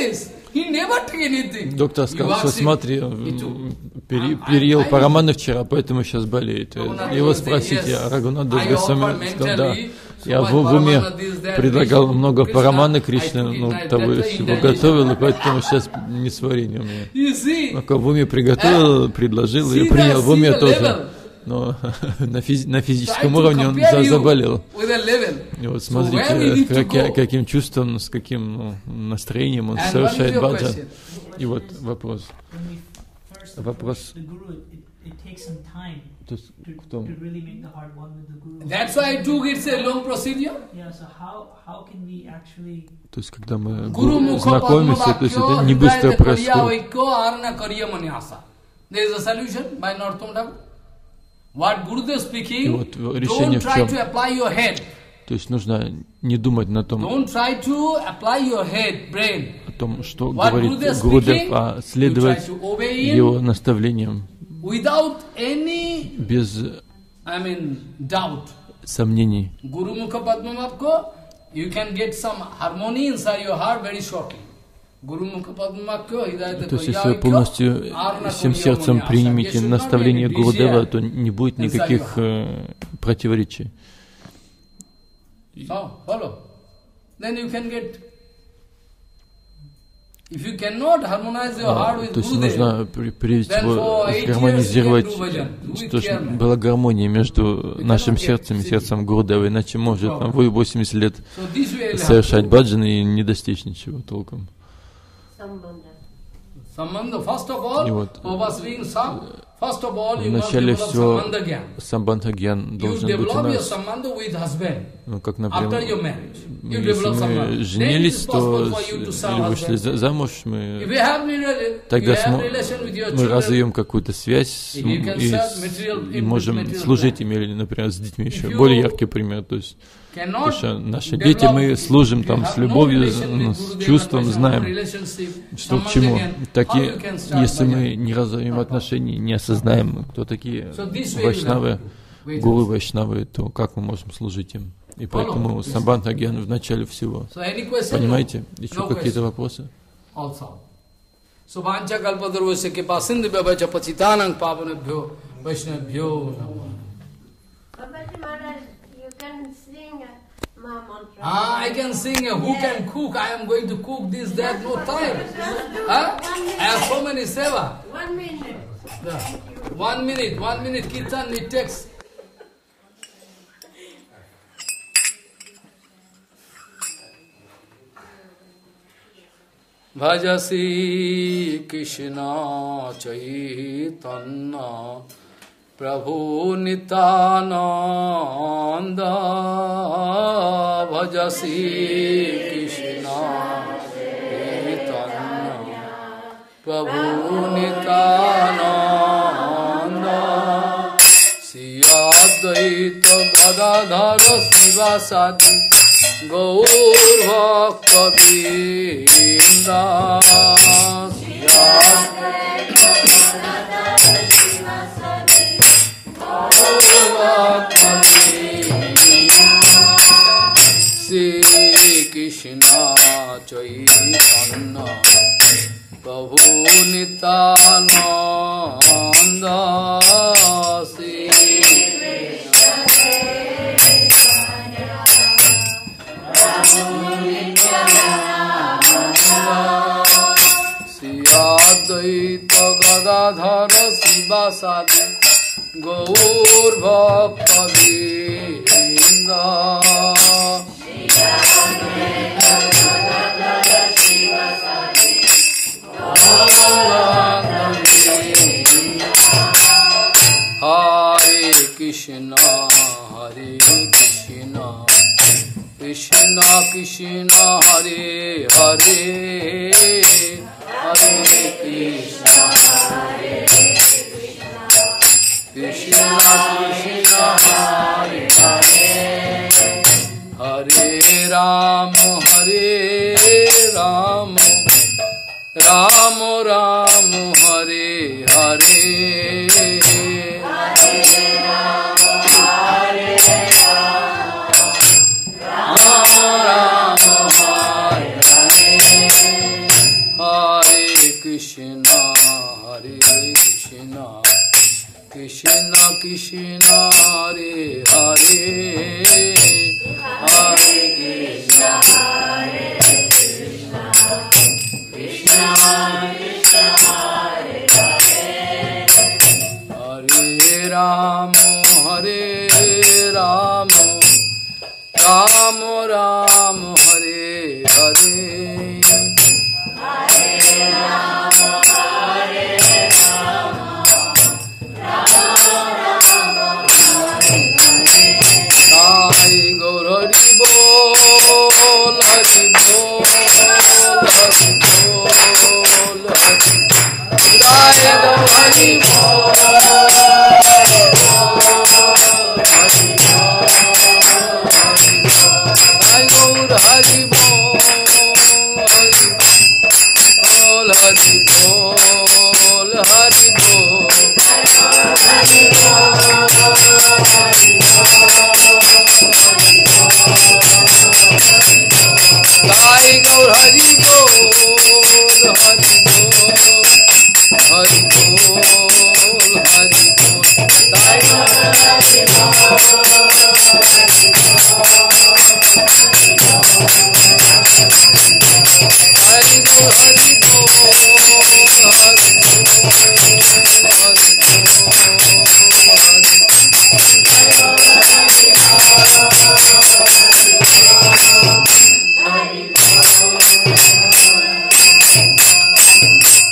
S2: доктор сказал, что смотри, переел параманы вчера, поэтому сейчас болеет. Его спросите, а Рагунат Дас Госвами сказал: да, я в уме предлагал много параманы Кришны, того всего готовил, и поэтому сейчас несварение у меня. Но в уме приготовил, предложил и принял в уме тоже. Но на физическом уровне он заболел. И вот смотрите, каким чувством, с каким настроением он совершает баджан. И вот вопрос. То есть в том. То есть когда мы знакомимся, то есть это не быстро происходит. И вот решение в чем? То есть нужно не думать на том, о том, что говорит Гурудев, а следовать его наставлениям без сомнений. То есть, если вы полностью всем сердцем примете наставление Гурудева, то не будет никаких противоречий. То есть нужно привести его, гармонизировать, чтобы была гармония между нашим сердцем и сердцем Гурудева, иначе может 80 лет совершать баджан и не достичь ничего толком. И вот вначале всего самбандха-гьян должен быть у нас. Ну, как, например, если мы женились, то или вышли замуж, мы тогда мы разовьем какую-то связь и можем служить им, или, например, с детьми еще. Более яркий пример. То есть, потому что наши дети, мы служим там с любовью, с чувством, знаем, что к чему. Так и если мы не разовьем отношений, не осознаем, кто такие вайшнавы, гуру вайшнавы, то как мы можем служить им? И поэтому самбандха-гьян в начале всего. Понимаете? Еще какие-то вопросы?
S1: Subhancha kalpadurvasya kripa sindhu vyavacha pacitanang pavanabhyo vaishnavabhyo namo.
S5: Babaji Maharaj, you can sing mantra.
S1: I can sing. Who can cook? I am going to cook this, that, no time. I have so many seva.
S5: 1 minute.
S1: Yeah. 1 minute, kirtan it takes. Bhajasi Krishna Chaitanya Prabhu Nityananda. Bhajasi Krishna Chaitanya Prabhu Nityananda. Sri Advaita Gadadhara Sivasati Gaur Bhakta Vrinda. Sri Advaita Gadadhara Sivasati Gaur Bhakta Vrinda. Sri Krishna Chaitanya Prabhu Nityananda. Sri Sri Advaita Gadadhara Sivasati Gaur Bhakta Vrinda. Sri Advaita Gadadhara Sivasati Gaur Bhakta Vrinda. Hare Krishna, Hare Krishna, Krishna Krishna, Hare Hare, Hare Krishna, Hare Krishna, Krishna Krishna, Hare Hare, Hare Ram, Hare Ram, Ram Ram, Hare Hare. Krishna, Hare Krishna, Krishna Krishna, Hare Hare, Hare Krishna, Hare Krishna, Krishna Krishna, Hare Hare, Hare Ram, Hare Ram, Ram Ram, Hare Hare. Hare